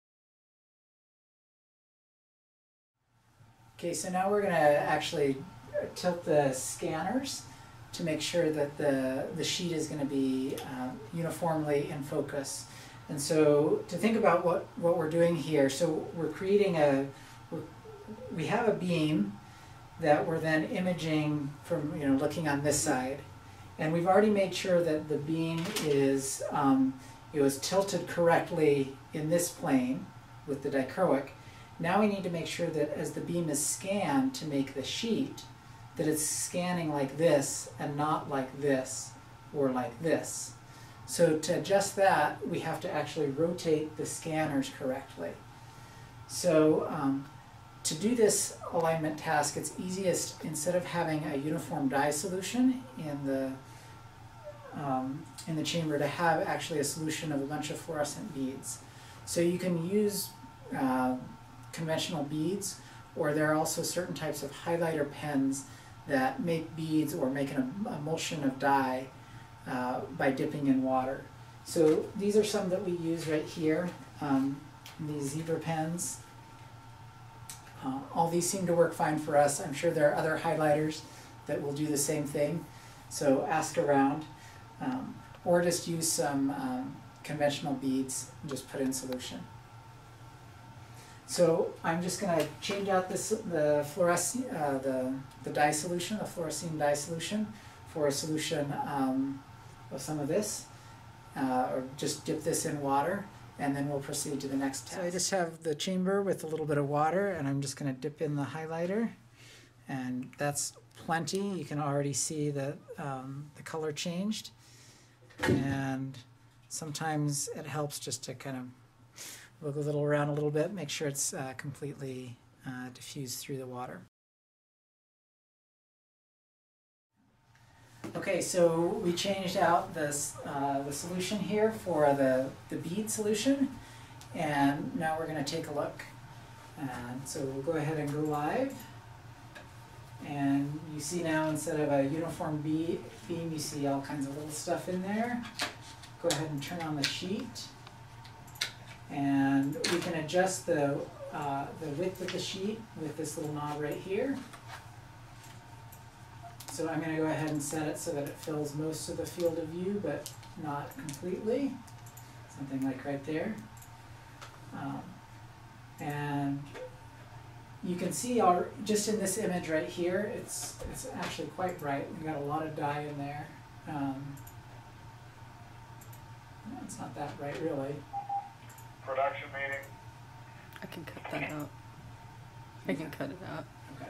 Okay, so now we're going to actually tilt the scanners to make sure that the, the sheet is going to be uh, uniformly in focus. And so to think about what, what we're doing here, so we're creating a, we're, we have a beam that we're then imaging from, you know, looking on this side. And we've already made sure that the beam is, um, it was tilted correctly in this plane with the dichroic. Now we need to make sure that as the beam is scanned to make the sheet, that it's scanning like this and not like this or like this. So to adjust that, we have to actually rotate the scanners correctly. So um, to do this alignment task, it's easiest, instead of having a uniform dye solution in the um, in the chamber, to have actually a solution of a bunch of fluorescent beads. So you can use uh, conventional beads, or there are also certain types of highlighter pens that make beads or make an emulsion of dye uh, by dipping in water. So these are some that we use right here, um, these zebra pens. Uh, all these seem to work fine for us. I'm sure there are other highlighters that will do the same thing, so ask around. Um, or just use some um, conventional beads and just put in solution. So I'm just going to change out this, the fluorescent, uh, the, the dye solution, the fluorescein dye solution, for a solution um, of some of this, uh, or just dip this in water, and then we'll proceed to the next task. So I just have the chamber with a little bit of water, and I'm just going to dip in the highlighter, and that's plenty. You can already see that um, the color changed, and sometimes it helps just to kind of look a little around a little bit, make sure it's uh, completely uh, diffused through the water. Okay, so we changed out this uh, the solution here for the, the bead solution, and now we're going to take a look. And so we'll go ahead and go live. And you see now, instead of a uniform beam, you see all kinds of little stuff in there. Go ahead and turn on the sheet. And we can adjust the, uh, the width of the sheet with this little knob right here. So I'm going to go ahead and set it so that it fills most of the field of view, but not completely. Something like right there. Um, and you can see our, just in this image right here, it's, it's actually quite bright. We've got a lot of dye in there. Um, it's not that bright, really. Production meeting. I can cut that out. I can cut it out. Okay.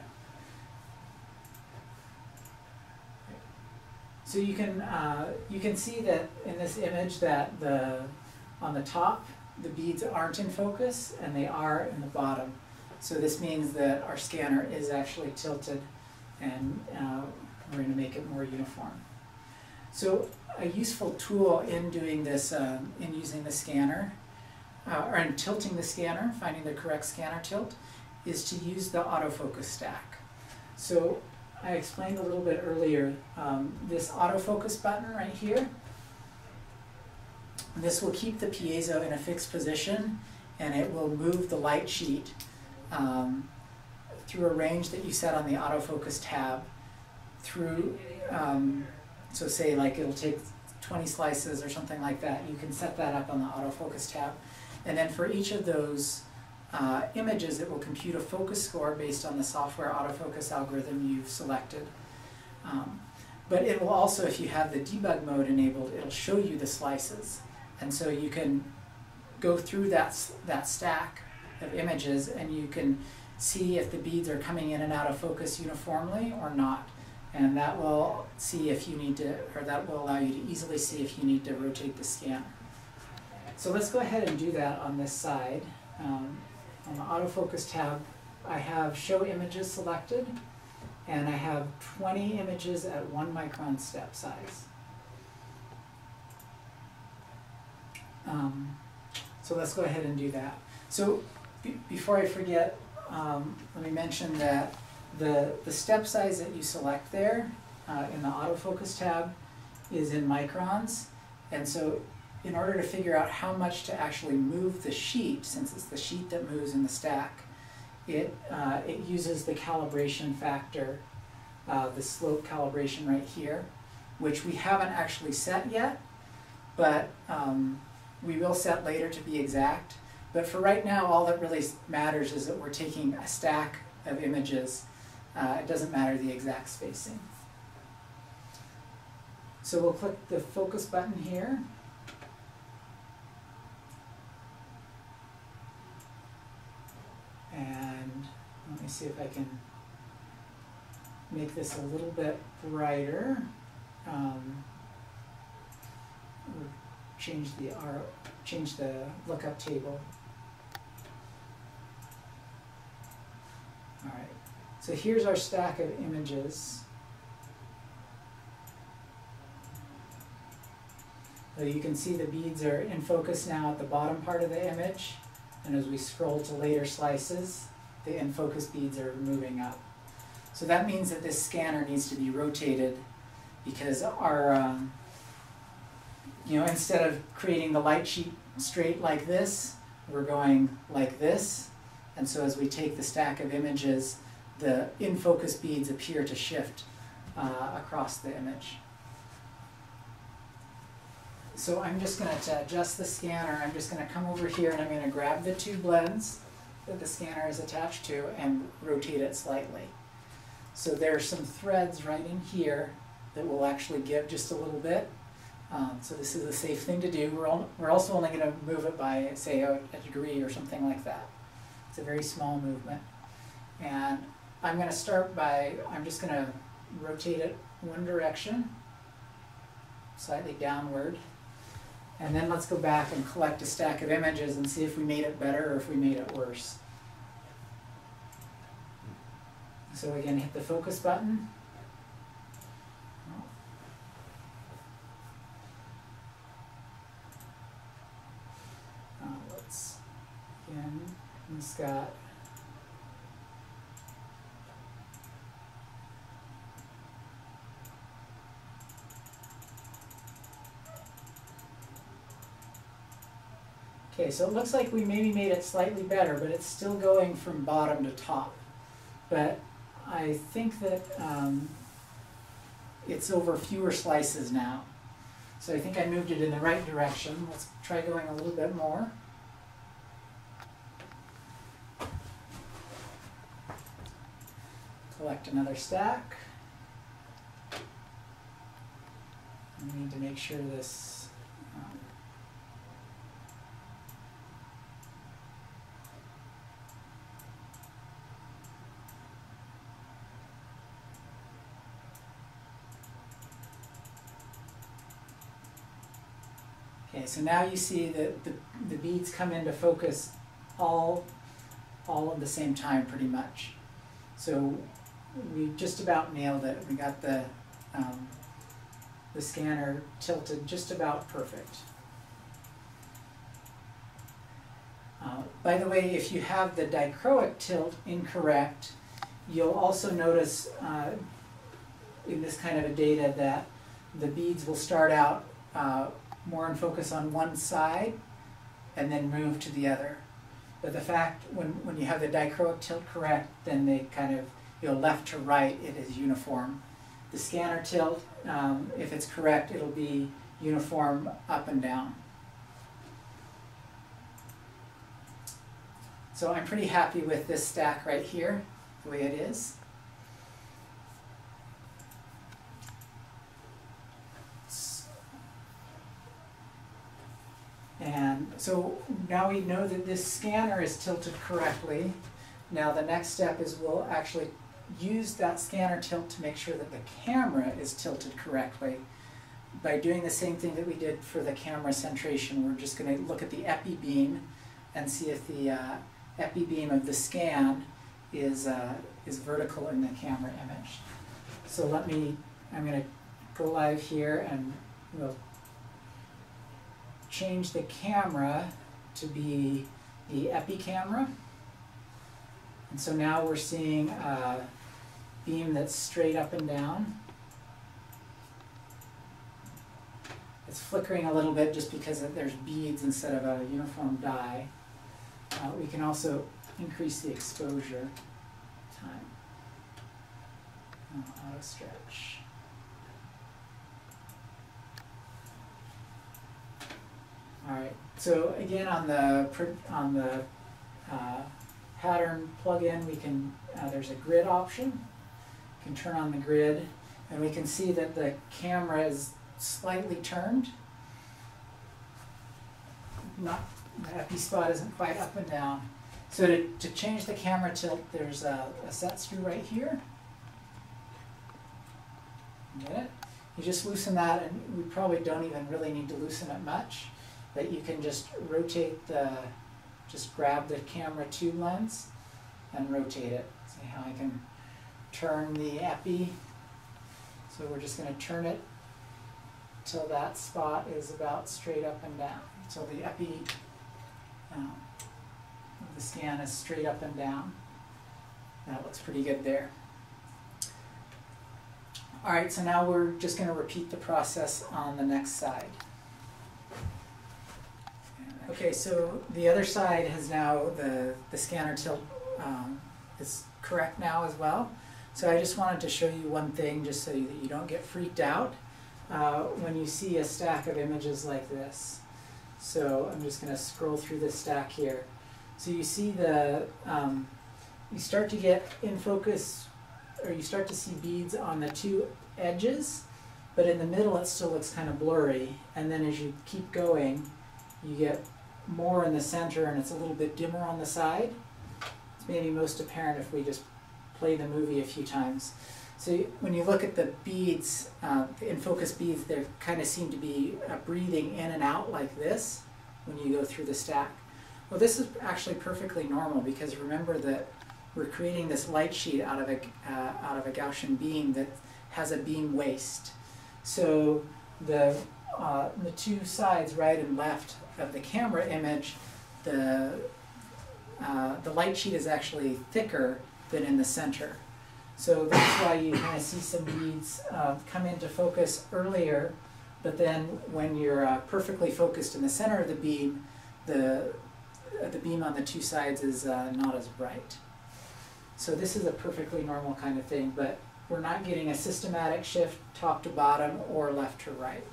So you can uh, you can see that in this image that the on the top the beads aren't in focus and they are in the bottom. So this means that our scanner is actually tilted, and uh, we're going to make it more uniform. So a useful tool in doing this, um, in using the scanner, uh, or in tilting the scanner, finding the correct scanner tilt, is to use the autofocus stack. So I explained a little bit earlier, um, this autofocus button right here, this will keep the piezo in a fixed position, and it will move the light sheet um, through a range that you set on the autofocus tab through, um, so say like it'll take twenty slices or something like that. You can set that up on the autofocus tab. And then for each of those uh, images, it will compute a focus score based on the software autofocus algorithm you've selected. Um, but it will also, if you have the debug mode enabled, it'll show you the slices. And so you can go through that, that stack of images and you can see if the beads are coming in and out of focus uniformly or not. And that will see if you need to, or that will allow you to easily see if you need to rotate the scanner. So let's go ahead and do that on this side. Um, on the autofocus tab, I have show images selected, and I have twenty images at one micron step size. Um, so let's go ahead and do that. So be before I forget, um, let me mention that the, the step size that you select there uh, in the autofocus tab is in microns. And so in order to figure out how much to actually move the sheet, since it's the sheet that moves in the stack, it, uh, it uses the calibration factor, uh, the slope calibration right here, which we haven't actually set yet, but um, we will set later to be exact. But for right now, all that really matters is that we're taking a stack of images. Uh, it doesn't matter the exact spacing. So we'll click the focus button here. And let me see if I can make this a little bit brighter. Um, or change the R, change the lookup table. All right. So here's our stack of images. So you can see the beads are in focus now at the bottom part of the image. And as we scroll to later slices, the in focus beads are moving up. So that means that this scanner needs to be rotated because our, um, you know, instead of creating the light sheet straight like this, we're going like this. And so as we take the stack of images, the in focus beads appear to shift uh, across the image. So I'm just going to adjust the scanner. I'm just going to come over here and I'm going to grab the two blends that the scanner is attached to and rotate it slightly. So there are some threads right in here that will actually give just a little bit. Um, so this is a safe thing to do. We're, al we're also only going to move it by, say, a, a degree or something like that. It's a very small movement. And I'm going to start by, I'm just going to rotate it one direction, slightly downward. And then let's go back and collect a stack of images and see if we made it better or if we made it worse. So again, hit the focus button. Uh, let's, again, it's got Okay, so it looks like we maybe made it slightly better, but it's still going from bottom to top. But I think that um, it's over fewer slices now. So I think I moved it in the right direction. Let's try going a little bit more. Collect another stack. We need to make sure this um, Okay, so now you see that the, the beads come into focus all, all at the same time pretty much. So we just about nailed it. We got the, um, the scanner tilted just about perfect. Uh, by the way, if you have the dichroic tilt incorrect, you'll also notice uh, in this kind of a data that the beads will start out uh, more in focus on one side and then move to the other. But the fact, when, when you have the dichroic tilt correct, then they kind of, you know, left to right, it is uniform. The scanner tilt, um, if it's correct, it'll be uniform up and down. So I'm pretty happy with this stack right here, the way it is. And so now we know that this scanner is tilted correctly. Now the next step is we'll actually use that scanner tilt to make sure that the camera is tilted correctly. By doing the same thing that we did for the camera centration, we're just going to look at the epi beam and see if the uh, epi beam of the scan is, uh, is vertical in the camera image. So let me, I'm going to go live here and we'll change the camera to be the epi camera. And so now we're seeing a beam that's straight up and down. It's flickering a little bit just because there's beads instead of a uniform dye. Uh, we can also increase the exposure time. Oh, auto stretch. All right. So again, on the on the uh, pattern plugin, we can uh, there's a grid option. We can turn on the grid, and we can see that the camera is slightly turned. Not the epi spot isn't quite up and down. So to, to change the camera tilt, there's a, a set screw right here. Get it? You just loosen that, and we probably don't even really need to loosen it much. But you can just rotate the, just grab the camera tube lens and rotate it. See how I can turn the epi. So we're just going to turn it till that spot is about straight up and down. So the epi, um, the scan is straight up and down. That looks pretty good there. All right, so now we're just going to repeat the process on the next side. Okay, so the other side has now, the, the scanner tilt um, is correct now as well. So I just wanted to show you one thing just so that you don't get freaked out uh, when you see a stack of images like this. So I'm just going to scroll through this stack here. So you see the, um, you start to get in focus, or you start to see beads on the two edges, but in the middle it still looks kind of blurry. And then as you keep going, you get more in the center and it's a little bit dimmer on the side. It's maybe most apparent if we just play the movie a few times. So when you look at the beads, uh, the in focus beads, they kind of seem to be uh, breathing in and out like this when you go through the stack. Well, this is actually perfectly normal because remember that we're creating this light sheet out of a, uh, out of a Gaussian beam that has a beam waist. So the, uh, the two sides, right and left, of the camera image, the, uh, the light sheet is actually thicker than in the center. So that's why you kind of see some beads uh, come into focus earlier, but then when you're uh, perfectly focused in the center of the beam, the, uh, the beam on the two sides is uh, not as bright. So this is a perfectly normal kind of thing, but we're not getting a systematic shift top to bottom or left to right.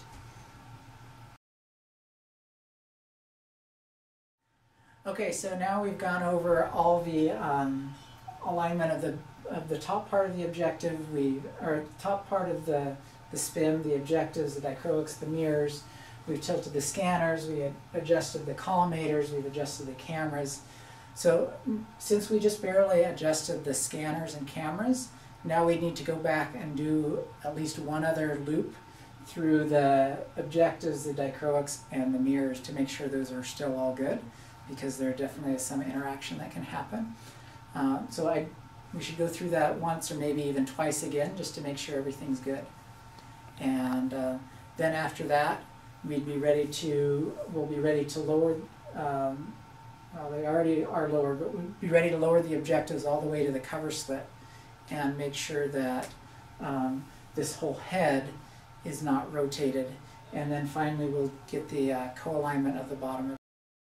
Okay, so now we've gone over all the um, alignment of the of the top part of the objective, we or top part of the the S P I M, the objectives, the dichroics, the mirrors. We've tilted the scanners, we had adjusted the collimators, we've adjusted the cameras. So since we just barely adjusted the scanners and cameras, now we need to go back and do at least one other loop through the objectives, the dichroics, and the mirrors to make sure those are still all good, because there definitely is some interaction that can happen. Uh, so I, we should go through that once or maybe even twice again just to make sure everything's good. And uh, then after that, we'd be ready to, we'll be ready to lower, um, well, they already are lower, but we'd be ready to lower the objectives all the way to the cover slip and make sure that um, this whole head is not rotated. And then finally we'll get the uh, co-alignment of the bottom.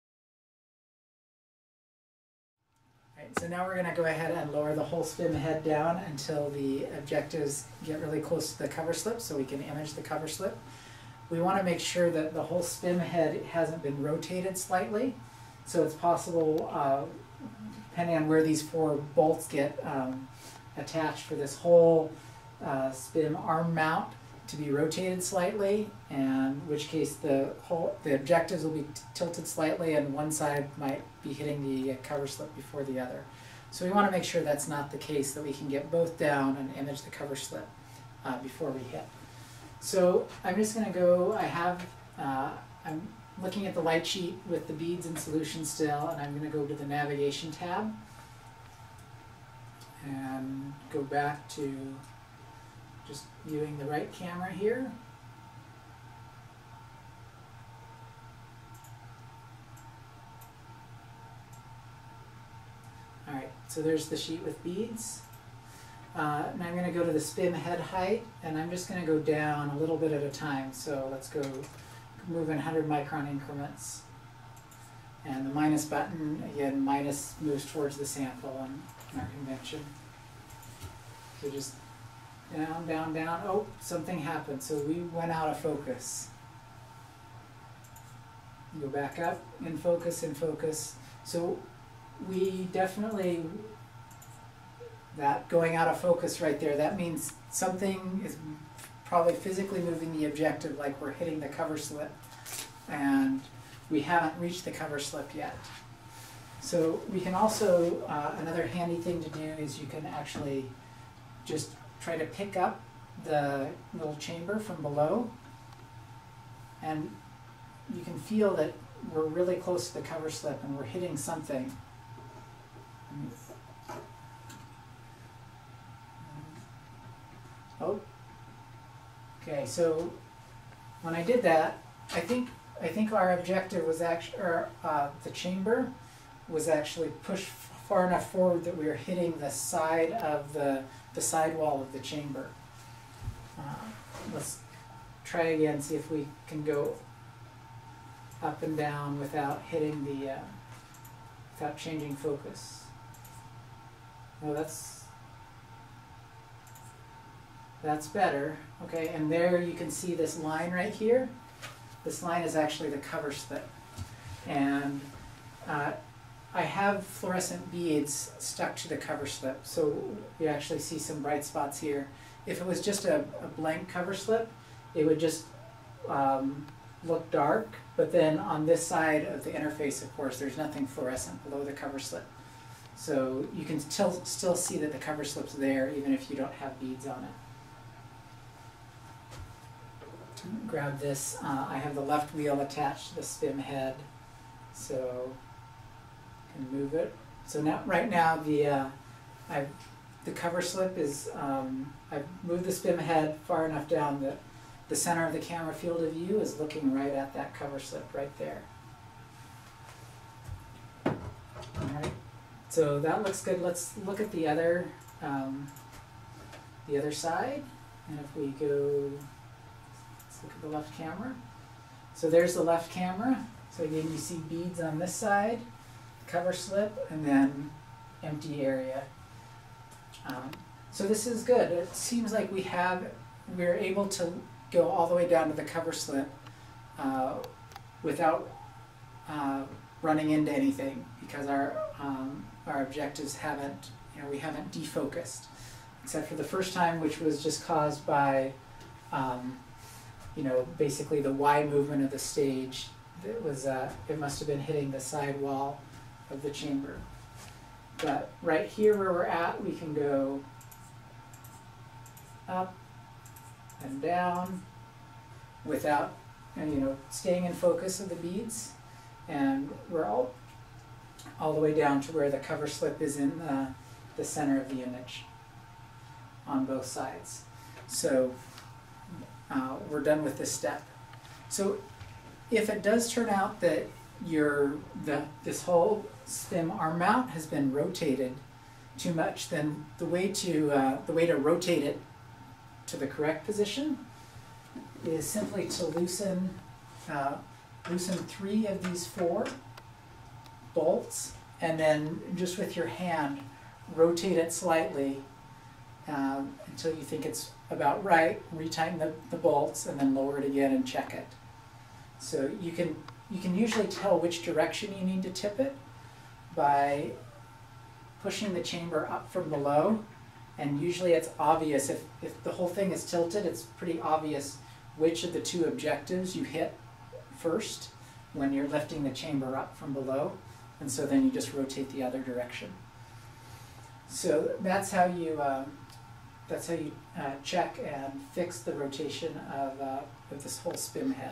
Right, so now we're going to go ahead and lower the whole SPIM head down until the objectives get really close to the cover slip so we can image the cover slip. We want to make sure that the whole SPIM head hasn't been rotated slightly. So it's possible, uh, depending on where these four bolts get um, attached for this whole uh, SPIM arm mount, to be rotated slightly, and in which case the whole the objectives will be tilted slightly, and one side might be hitting the cover slip before the other. So we want to make sure that's not the case, that we can get both down and image the cover slip uh, before we hit. So I'm just going to go. I have. Uh, I'm looking at the light sheet with the beads in solution still, and I'm going to go to the navigation tab and go back to just viewing the right camera here. Alright, so there's the sheet with beads. Uh, and I'm going to go to the SPIM head height, and I'm just going to go down a little bit at a time. So let's go move in one hundred micron increments. And the minus button, again, minus moves towards the sample in our convention. So just down, down, down. Oh, something happened. So we went out of focus. Go back up, in focus, in focus. So we definitely, that going out of focus right there, that means something is probably physically moving the objective, like we're hitting the cover slip, and we haven't reached the cover slip yet. So we can also, uh, another handy thing to do is you can actually just try to pick up the little chamber from below, and you can feel that we're really close to the cover slip and we're hitting something. Oh, okay. So when I did that, I think I think our objective was actually, or uh, the chamber was actually pushed far enough forward that we were hitting the side of the the sidewall of the chamber. Uh, let's try again, see if we can go up and down without hitting the, uh, without changing focus. No, that's, that's better. Okay, and there you can see this line right here. This line is actually the cover slip. And uh, I have fluorescent beads stuck to the cover slip, so you actually see some bright spots here. If it was just a, a blank cover slip, it would just um, look dark, but then on this side of the interface, of course, there's nothing fluorescent below the cover slip. So you can still, still see that the cover slip's there, even if you don't have beads on it. Grab this. Uh, I have the left wheel attached to the SPIM head, so move it. So now, right now, the uh, I've, the cover slip is, um, I've moved the SPIM head far enough down that the center of the camera field of view is looking right at that cover slip right there. Alright, so that looks good. Let's look at the other, um, the other side. And if we go, let's look at the left camera. So there's the left camera. So again, you see beads on this side, cover slip, and then empty area. Um, so this is good. It seems like we have, we're able to go all the way down to the cover slip uh, without uh, running into anything, because our um, our objectives haven't, you know, we haven't defocused, except for the first time, which was just caused by, um, you know, basically the Y movement of the stage. It was, uh, it must have been hitting the side wall of the chamber. But right here where we're at, we can go up and down without, and, you know, staying in focus of the beads. And we're all all the way down to where the cover slip is in the, the center of the image on both sides. So uh, we're done with this step. So if it does turn out that your the this whole stem arm mount has been rotated too much, then the way to uh, the way to rotate it to the correct position is simply to loosen uh, loosen three of these four bolts, and then just with your hand rotate it slightly um, until you think it's about right. Retighten the, the bolts and then lower it again and check it. So you can you can usually tell which direction you need to tip it by pushing the chamber up from below, and usually it's obvious if, if the whole thing is tilted, it's pretty obvious which of the two objectives you hit first when you're lifting the chamber up from below, and so then you just rotate the other direction. So that's how you um, that's how you uh, check and fix the rotation of, uh, of this whole spim head.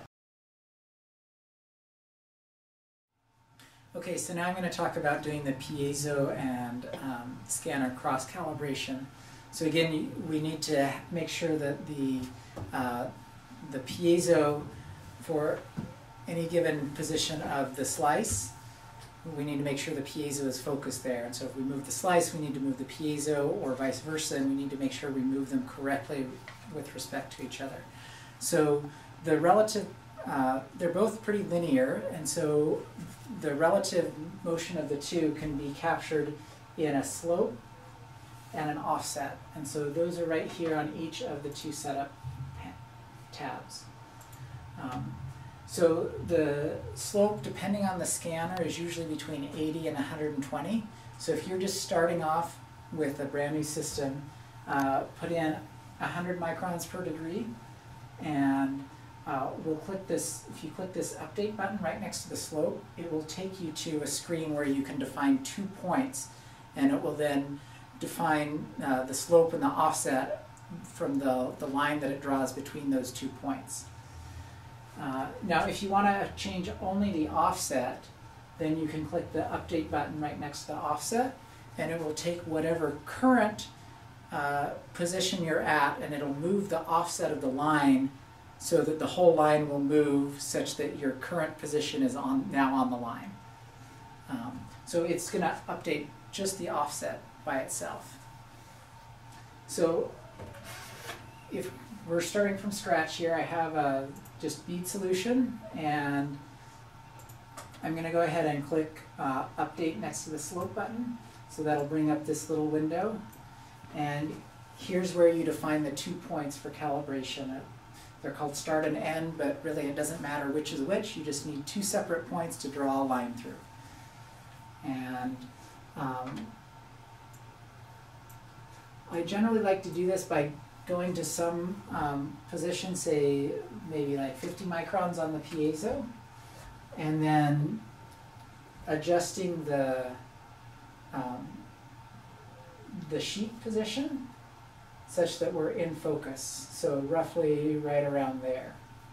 Okay, so now I'm going to talk about doing the piezo and um, scanner cross calibration. So again, you, we need to make sure that the uh, the piezo for any given position of the slice, we need to make sure the piezo is focused there. And so if we move the slice, we need to move the piezo, or vice versa, and we need to make sure we move them correctly with respect to each other. So the relative, uh, they're both pretty linear, and so the relative motion of the two can be captured in a slope and an offset. And so those are right here on each of the two setup tabs. Um, so the slope, depending on the scanner, is usually between eighty and one hundred twenty. So if you're just starting off with a brand new system, uh, put in one hundred microns per degree, and uh, we'll click this. If you click this update button right next to the slope, it will take you to a screen where you can define two points, and it will then define uh, the slope and the offset from the, the line that it draws between those two points. Uh, now if you want to change only the offset, then you can click the update button right next to the offset, and it will take whatever current uh, position you're at, and it'll move the offset of the line so that the whole line will move such that your current position is on now on the line. Um, so it's going to update just the offset by itself. So if we're starting from scratch here, I have a just bead solution, and I'm going to go ahead and click uh, update next to the slope button. So that'll bring up this little window, and here's where you define the two points for calibration. They're called start and end, but really it doesn't matter which is which. You just need two separate points to draw a line through. And um, I generally like to do this by going to some um, position, say maybe like fifty microns on the piezo, and then adjusting the um, the sheet position such that we're in focus, so roughly right around there.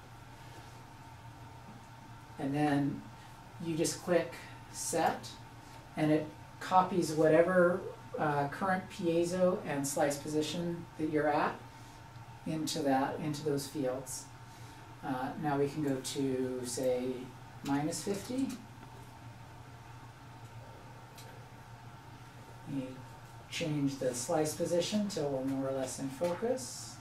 And then you just click set, and it copies whatever uh, current piezo and slice position that you're at into that, into those fields. Uh, now we can go to, say, minus fifty. You change the slice position till we're more or less in focus.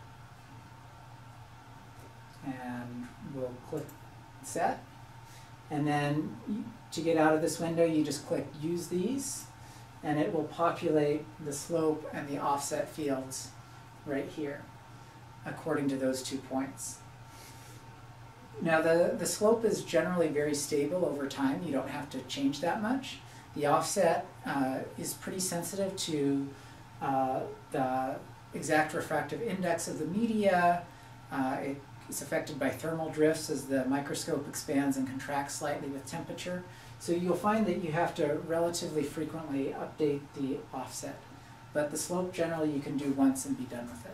And we'll click set. And then to get out of this window, you just click use these, and it will populate the slope and the offset fields right here according to those two points. Now the, the slope is generally very stable over time. You don't have to change that much. The offset uh, is pretty sensitive to uh, the exact refractive index of the media. Uh, it is affected by thermal drifts as the microscope expands and contracts slightly with temperature. So you'll find that you have to relatively frequently update the offset. But the slope generally you can do once and be done with it.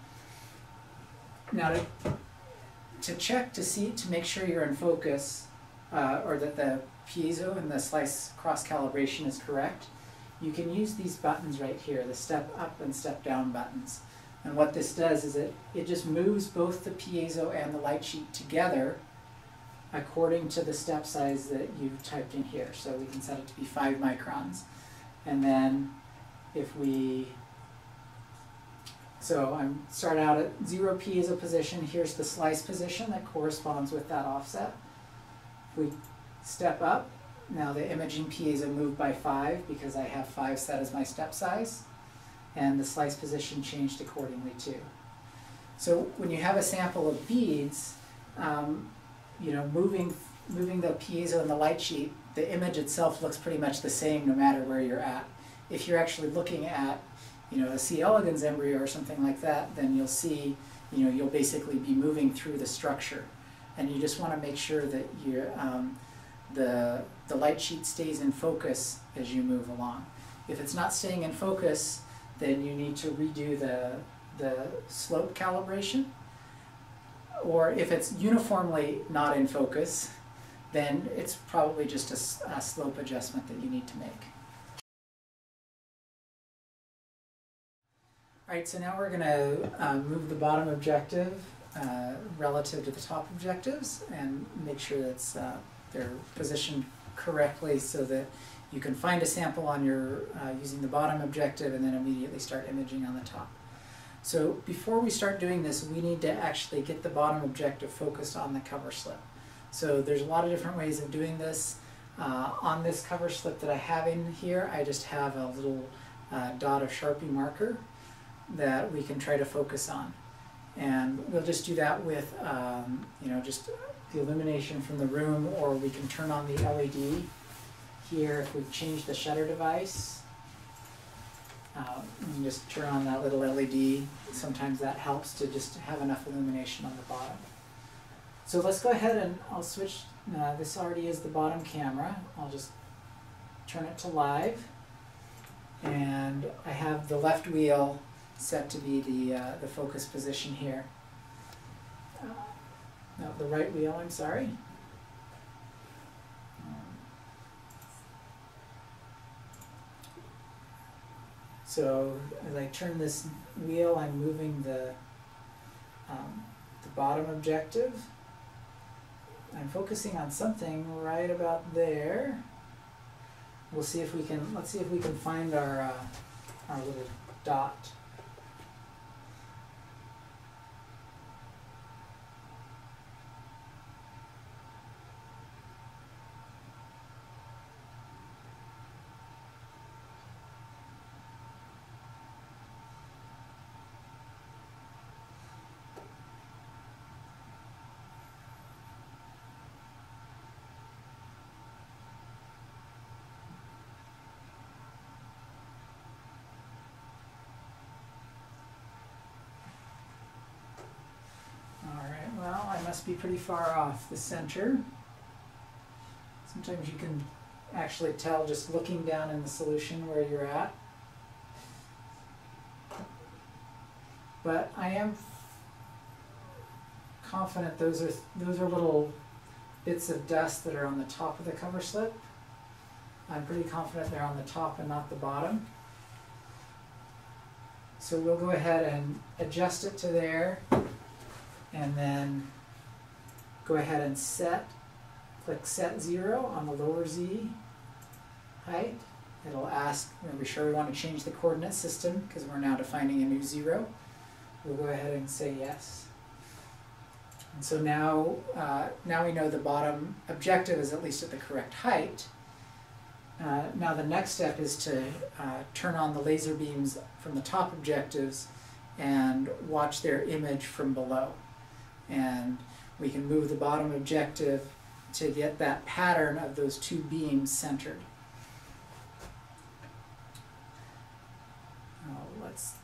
Now to, to check to see, to make sure you're in focus, uh, or that the piezo and the slice cross calibration is correct, you can use these buttons right here, the step up and step down buttons. And what this does is it, it just moves both the piezo and the light sheet together according to the step size that you've typed in here. So we can set it to be five microns. And then if we, so I'm start out at zero piezo position, here's the slice position that corresponds with that offset. If we step up, now the imaging piezo moved by five because I have five set as my step size, and the slice position changed accordingly too. So when you have a sample of beads, um, you know, moving, moving the piezo and the light sheet, the image itself looks pretty much the same no matter where you're at. If you're actually looking at, you know, a C. elegans embryo or something like that, then you'll see, you know, you'll basically be moving through the structure. And you just want to make sure that you're, um, the, the light sheet stays in focus as you move along. If it's not staying in focus, then you need to redo the, the slope calibration. Or if it's uniformly not in focus, then it's probably just a, a slope adjustment that you need to make. Alright, so now we're going to uh, move the bottom objective uh, relative to the top objectives and make sure that uh, they're positioned correctly so that you can find a sample on your uh, using the bottom objective and then immediately start imaging on the top. So before we start doing this, we need to actually get the bottom objective focused on the cover slip. So there's a lot of different ways of doing this. Uh, on this cover slip that I have in here, I just have a little uh, dot of Sharpie marker that we can try to focus on. And we'll just do that with um, you know, just the illumination from the room, or we can turn on the L E D here if we change the shutter device. Uh, you can just turn on that little L E D. Sometimes that helps to just have enough illumination on the bottom. So let's go ahead and I'll switch, uh, this already is the bottom camera. I'll just turn it to live. And I have the left wheel set to be the, uh, the focus position here. Uh, no, the right wheel, I'm sorry. So as I turn this wheel, I'm moving the, um, the bottom objective. I'm focusing on something right about there. We'll see if we can, let's see if we can find our, uh, our little dot. Well, I must be pretty far off the center. Sometimes you can actually tell just looking down in the solution where you're at. But I am confident those are those are little bits of dust that are on the top of the cover slip. I'm pretty confident they're on the top and not the bottom. So we'll go ahead and adjust it to there. And then go ahead and set, click set zero on the lower Z height. It'll ask, we'll be sure we want to change the coordinate system because we're now defining a new zero. We'll go ahead and say yes. And so now, uh, now we know the bottom objective is at least at the correct height. Uh, now the next step is to uh, turn on the laser beams from the top objectives and watch their image from below. And we can move the bottom objective to get that pattern of those two beams centered. Oh, let's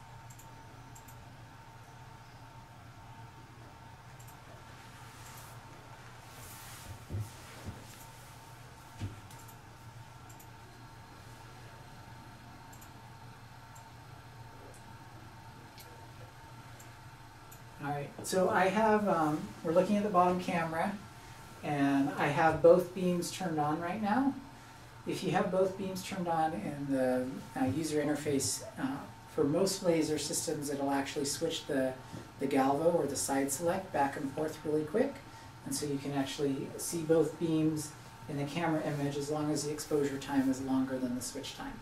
Alright, so I have, um, we're looking at the bottom camera, and I have both beams turned on right now. If you have both beams turned on in the uh, user interface uh, For most laser systems, it'll actually switch the, the galvo or the side select back and forth really quick. And so you can actually see both beams in the camera image as long as the exposure time is longer than the switch time.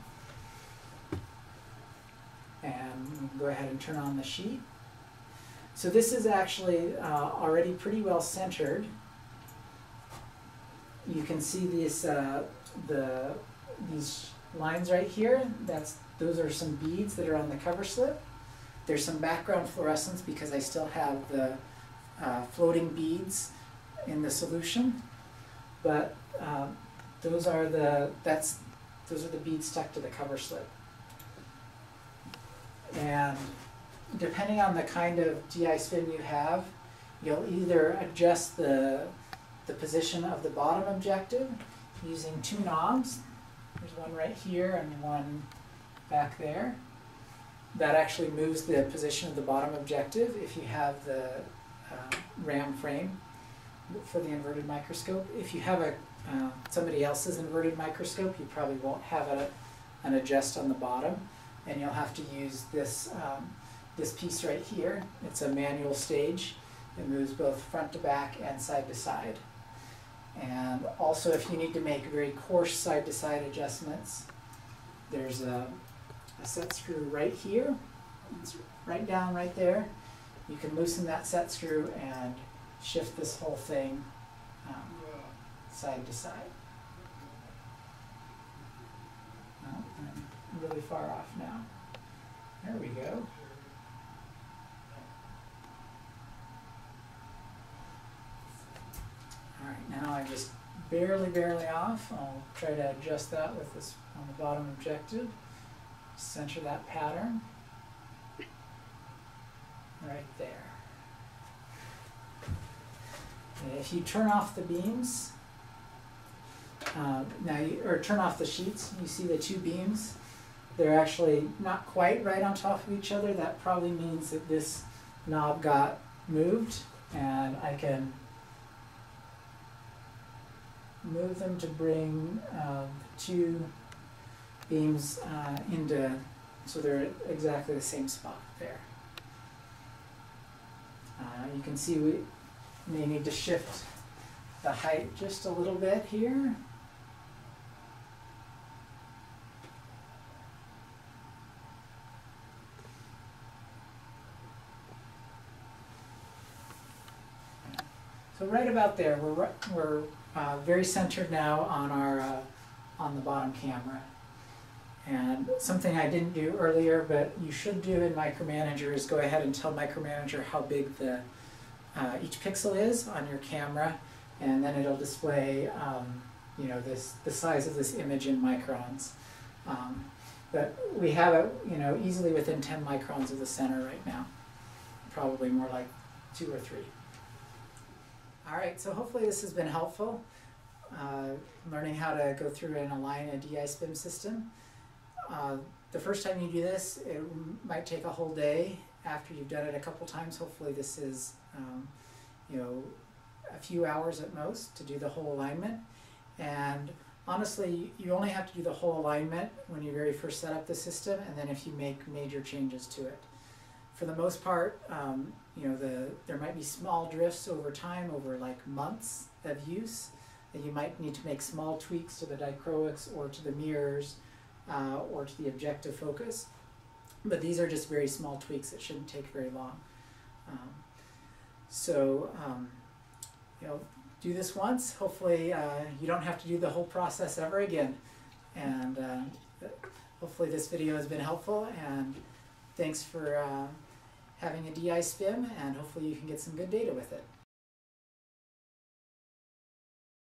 And we can go ahead and turn on the sheet. So this is actually uh, already pretty well centered. You can see these, uh, the, these lines right here. That's, those are some beads that are on the cover slip. There's some background fluorescence because I still have the uh, floating beads in the solution. But uh, those are the, that's, those are the beads stuck to the cover slip. And depending on the kind of D I spin you have, you'll either adjust the, the position of the bottom objective using two knobs. There's one right here and one back there. That actually moves the position of the bottom objective if you have the uh, RAM frame for the inverted microscope. If you have a uh, somebody else's inverted microscope, you probably won't have a, an adjust on the bottom, and you'll have to use this um, this piece right here. It's a manual stage. It moves both front to back and side to side. And also, if you need to make very coarse side to side adjustments, there's a, a set screw right here. It's right down right there. You can loosen that set screw and shift this whole thing um, side to side. Oh, I'm really far off now. There we go. Alright, now I'm just barely, barely off. I'll try to adjust that with this on the bottom objective. Center that pattern. Right there. And if you turn off the beams, uh, now you, or turn off the sheets, you see the two beams. They're actually not quite right on top of each other. That probably means that this knob got moved, and I can move them to bring uh, two beams uh, into, so they're at exactly the same spot there. Uh, you can see we may need to shift the height just a little bit here. So right about there, we're, we're uh, very centered now on our uh, on the bottom camera. And something I didn't do earlier, but you should do in Micromanager, is go ahead and tell Micromanager how big the uh, each pixel is on your camera, and then it'll display um, you know this the size of this image in microns. Um, but we have it you know easily within ten microns of the center right now, probably more like two or three. All right, so hopefully this has been helpful, uh, learning how to go through and align a D I spin system. Uh, the first time you do this, it might take a whole day. After you've done it a couple times, hopefully this is um, you know, a few hours at most to do the whole alignment. And honestly, you only have to do the whole alignment when you very first set up the system, and then if you make major changes to it. For the most part, um, you know, the there might be small drifts over time, over like months of use, that you might need to make small tweaks to the dichroics or to the mirrors uh, or to the objective focus. But these are just very small tweaks that shouldn't take very long. Um, so, um, you know, do this once. Hopefully, uh, you don't have to do the whole process ever again. And uh, hopefully, this video has been helpful. And thanks for uh, having a D I spin, and hopefully you can get some good data with it.